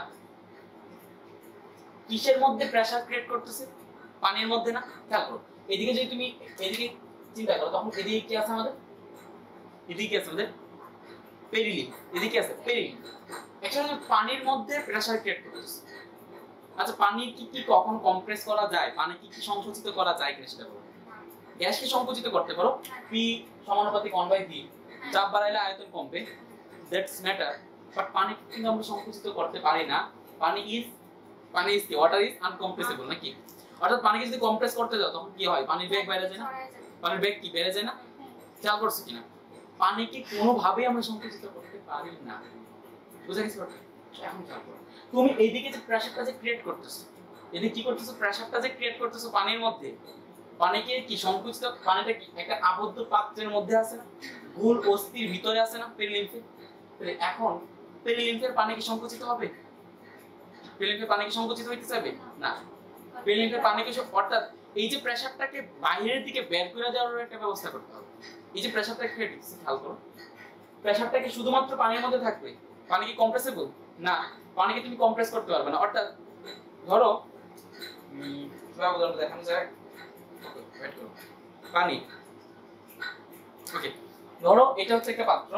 কিসের মধ্যে প্রেসার ক্রিয়েট করতেছে? পানির মধ্যে না? খেয়াল করো এদিকে যদি তুমি এদিকে চিন্তা করো তখন এদিকে কি আছে আমাদের? এদিকে কি আছে আমাদের? পেরিলিম। এদিকে আছে পেরিলিম। অ্যাকচুয়ালি পানির মধ্যে প্রেসার ক্রিয়েট করতেছে। আচ্ছা পানি কি কি কখন কম্প্রেস করা যায়? পানি কি কি সংকুচিত করা যায় কিনা সেটা বলো। গ্যাসকে সংকুচিত করতে পারো, পি সমানুপাতিক ওয়ান বাই ভি। চাপ বাড়াইলে আয়তন কমবে, দ্যাটস ম্যাটার। বাট পানি কিন্তু আমরা সংকুচিত করতে পারি না। পানি ইজ পানি ইজ কি ওয়াটার ইজ আনকম্প্রেসিবল নাকি? অর্থাৎ পানিকে যদি কম্প্রেস করতে যাও তখন কি হয়? পানির বেগ বেড়ে যায় না? পানির বেগ কি বেড়ে যায় না? খেয়াল করছো কিনা? পানিকে কোনোভাবেই আমরা সংকুচিত করতে পারি না। বুঝা গেছে? এখন খেয়াল করো তুমি এইদিকে যে প্রেসারটা যে ক্রিয়েট করতেছো, এদিকে কি করতেছো? প্রেসারটা যে ক্রিয়েট করতেছো পানির মধ্যে, পানিকে কি সংকুচিত, পানিটা কি একটা আবদ্ধ পাত্রের মধ্যে আছে না? গোল অস্থির ভিতরে আছে না পেরিলিম্ফে? এখন পেরিলিম্ফের পানি কি সংকুচিত হবে? পেরিলিম্ফের পানি কি সংকুচিত হইতে চাইবে না? পেরিলিম্ফের পানি কি, অর্থাৎ এই যে প্রেসারটাকে বাইরের দিকে বের করে দেওয়ার একটা ব্যবস্থা করতে হবে। এই যে প্রেসারটা ক্রিয়েট হচ্ছে, খেয়াল করো প্রেসারটা কি শুধুমাত্র পানির মধ্যে থাকবে? পানি কি কম্প্রেসেবল না? পানিকে তুমি কম্প্রেস করতে পারবে না। অর্থাৎ ধরো কিভাবে উদাহরণ দেখানো যায়, পানি। ওকে, ধরো এটা হচ্ছে একটা পাত্র,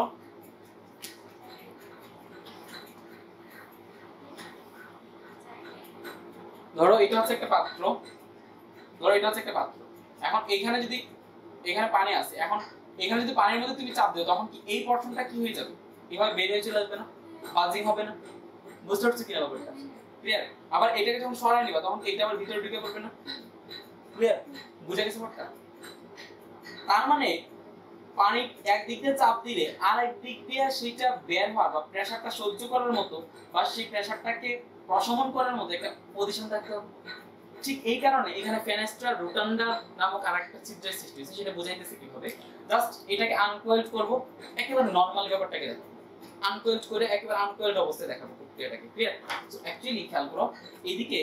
ধরো এটা হচ্ছে একটা পাত্র, ধরো এটা হচ্ছে একটা পাত্র। এখন এখানে যদি এখানে পানি আছে, এখন এখানে যদি পানির মধ্যে তুমি চাপ দাও তখন কি এই পোরশনটা কি হয়ে যাবে? এভাবে বের হয়ে চলে আসবে না? বাজিং হবে না? বুঝতে পারছো কিনা ব্যাপারটা? ক্লিয়ার? আবার এটাকে যখন সরায় নিবা তখন এটা আবার ভিতরে ঢুকে পড়বে না? ক্লিয়ার? বুঝা গেছে ব্যাপারটা? তার মানে পানি একদিক দিয়ে চাপ দিলে আর এক দিক দিয়ে সেটা বের হওয়ার বা প্রেসারটা সহ্য করার মতো বা সেই প্রেসারটাকে প্রশমন করার মতো একটা পজিশন থাকতে হবে। ঠিক এই কারণে এখানে ফেনেস্ট্রা রোটান্ডা নামক আরেকটা ছিদ্রের সৃষ্টি হয়েছে। সেটা বোঝাইতেছে কিভাবে, জাস্ট এটাকে আনকয়েলড করব, একেবারে নরমাল ব্যাপারটাকে দেখো, আনকয়েলড করে একেবারে আনকয়েলড অবস্থায় দেখাবো প্রক্রিয়াটাকে। ক্লিয়ার? সো অ্যাকচুয়ালি খেয়াল করো এইদিকে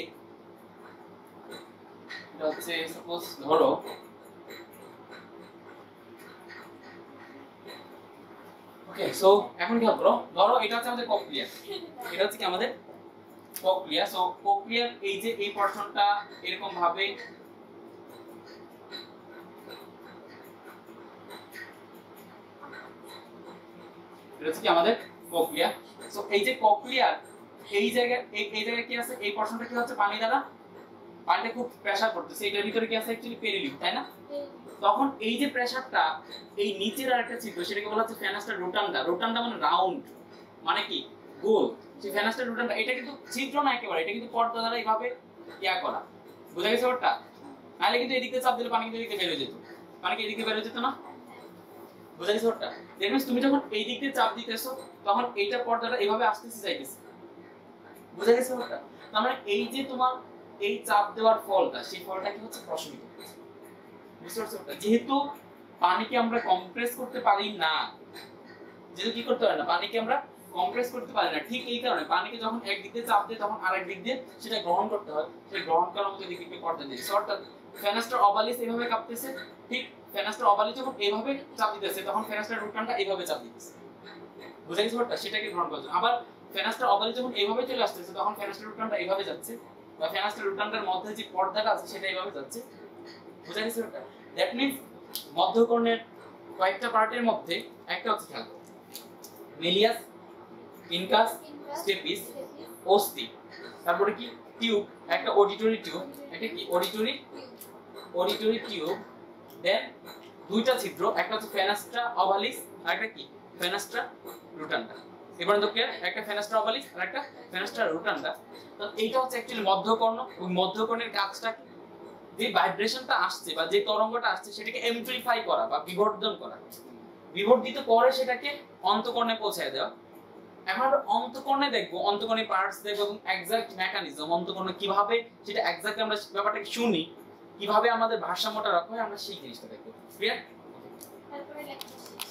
এটা হচ্ছে সাপোজ ধরো ওকে সো এখন কি করো ধরো এটা হচ্ছে আমাদের ককলিয়া এটা হচ্ছে কি আমাদের ককলিয়া সো ককলিয়ার এই যে এই পোরশনটা এরকম ভাবে এটা হচ্ছে কি আমাদের ককলিয়া সো এই যে ককলিয়ার এই জায়গায় এই এই জায়গায় কি আছে এই পোরশনটা কি হচ্ছে পানি দ্বারা পানিতে খুব প্রেসার পড়তেছে এটার ভিতরে কি আছে অ্যাকচুয়ালি পেরিলিউম তাই না তখন এই যে প্রেসারটা এই নিচের আরেকটা ছিদ্র সেটাকে বলা হচ্ছে ফেনাস্টার রোটান্ডা রোটান্ডা মানে রাউন্ড মানে কি গোল সেই ফেনাস্টার রোটান্ডা এটা কিন্তু ছিদ্র না একেবারে এটা কিন্তু পর্দা দ্বারা এইভাবে ইয়া করা বুঝা গেছে ওটা নাহলে কিন্তু এদিকে চাপ দিলে পানি কিন্তু এদিকে বের হয়ে যেত পানি কি এদিকে বের হয়ে যেত না বুঝা গেছে ওটা দ্যাট মিন্স তুমি যখন এই দিক দিয়ে চাপ দিতেছো তখন এইটা পর্দাটা এইভাবে আসতেছে যাইতেছে বুঝা গেছে ওটা তার মানে এই যে তোমার এই চাপ দেওয়ার ফলটা সেই ফলটা কি হচ্ছে প্রশমিত বুঝতে পারছো ওটা যেহেতু পানিকে আমরা কম্প্রেস করতে পারি না যেহেতু কি করতে পারি না পানিকে আমরা কম্প্রেস করতে পারি না ঠিক এই কারণে পানিকে যখন এক দিক দিয়ে চাপ দেয় তখন আরেক দিক দিয়ে সেটা গ্রহণ করতে হয় সেই গ্রহণ করার মতো দিকে পর্দা দিয়ে অর্থাৎ ফেনাস্টার অবালিস এইভাবে কাঁপতেছে ঠিক ফেনাস্টার অবালিস যখন এইভাবে চাপ দিতেছে তখন ফেনাস্টার রুটানটা এইভাবে চাপ দিতেছে বুঝা গেছে ওটা সেটাকে গ্রহণ করছে আবার ফেনাস্টার অবালিস যখন এইভাবে চলে আসতেছে তখন ফেনাস্টার রুটানটা এইভাবে যাচ্ছে বা ফেনাস্টার রুটানটার মধ্যে যে পর্দাটা আছে সেটা এইভাবে যাচ্ছে বুঝা গেছে ওটা দ্যাট মিন্স মধ্যকর্ণের কয়েকটা পার্টের মধ্যে একটা হচ্ছে খেয়াল মেলিয়াস ইনকাস স্টেপিস অস্থি তারপরে কি টিউব একটা অডিটরি টিউব একটা কি অডিটরি অডিটরি টিউব দেন দুইটা ছিদ্র একটা হচ্ছে ফেনাস্ট্রা অভালিস আর একটা কি ফেনাস্ট্রা রুটান্ডা এবার দেখো একটা ফেনাস্ট্রা অভালিস আর একটা ফেনাস্ট্রা রুটান্ডা তো এইটা হচ্ছে অ্যাকচুয়ালি মধ্যকর্ণ ওই মধ্যকর্ণের কাজটা কি যে ভাইব্রেশনটা আসছে বা যে তরঙ্গটা আসছে সেটাকে এমপ্লিফাই করা বা বিবর্ধন করা বিবর্ধিত করে সেটাকে অন্তকর্ণে পৌঁছায় দেওয়া এখন আমরা অন্তকর্ণে দেখবো অন্তকর্ণের পার্টস দেখবো এবং এক্সাক্ট মেকানিজম অন্তকর্ণ কিভাবে সেটা এক্সাক্ট আমরা ব্যাপারটা শুনি কিভাবে আমাদের ভারসাম্যটা রাখা হয় আমরা সেই জিনিসটা দেখবো ক্লিয়ার তারপরে লেখা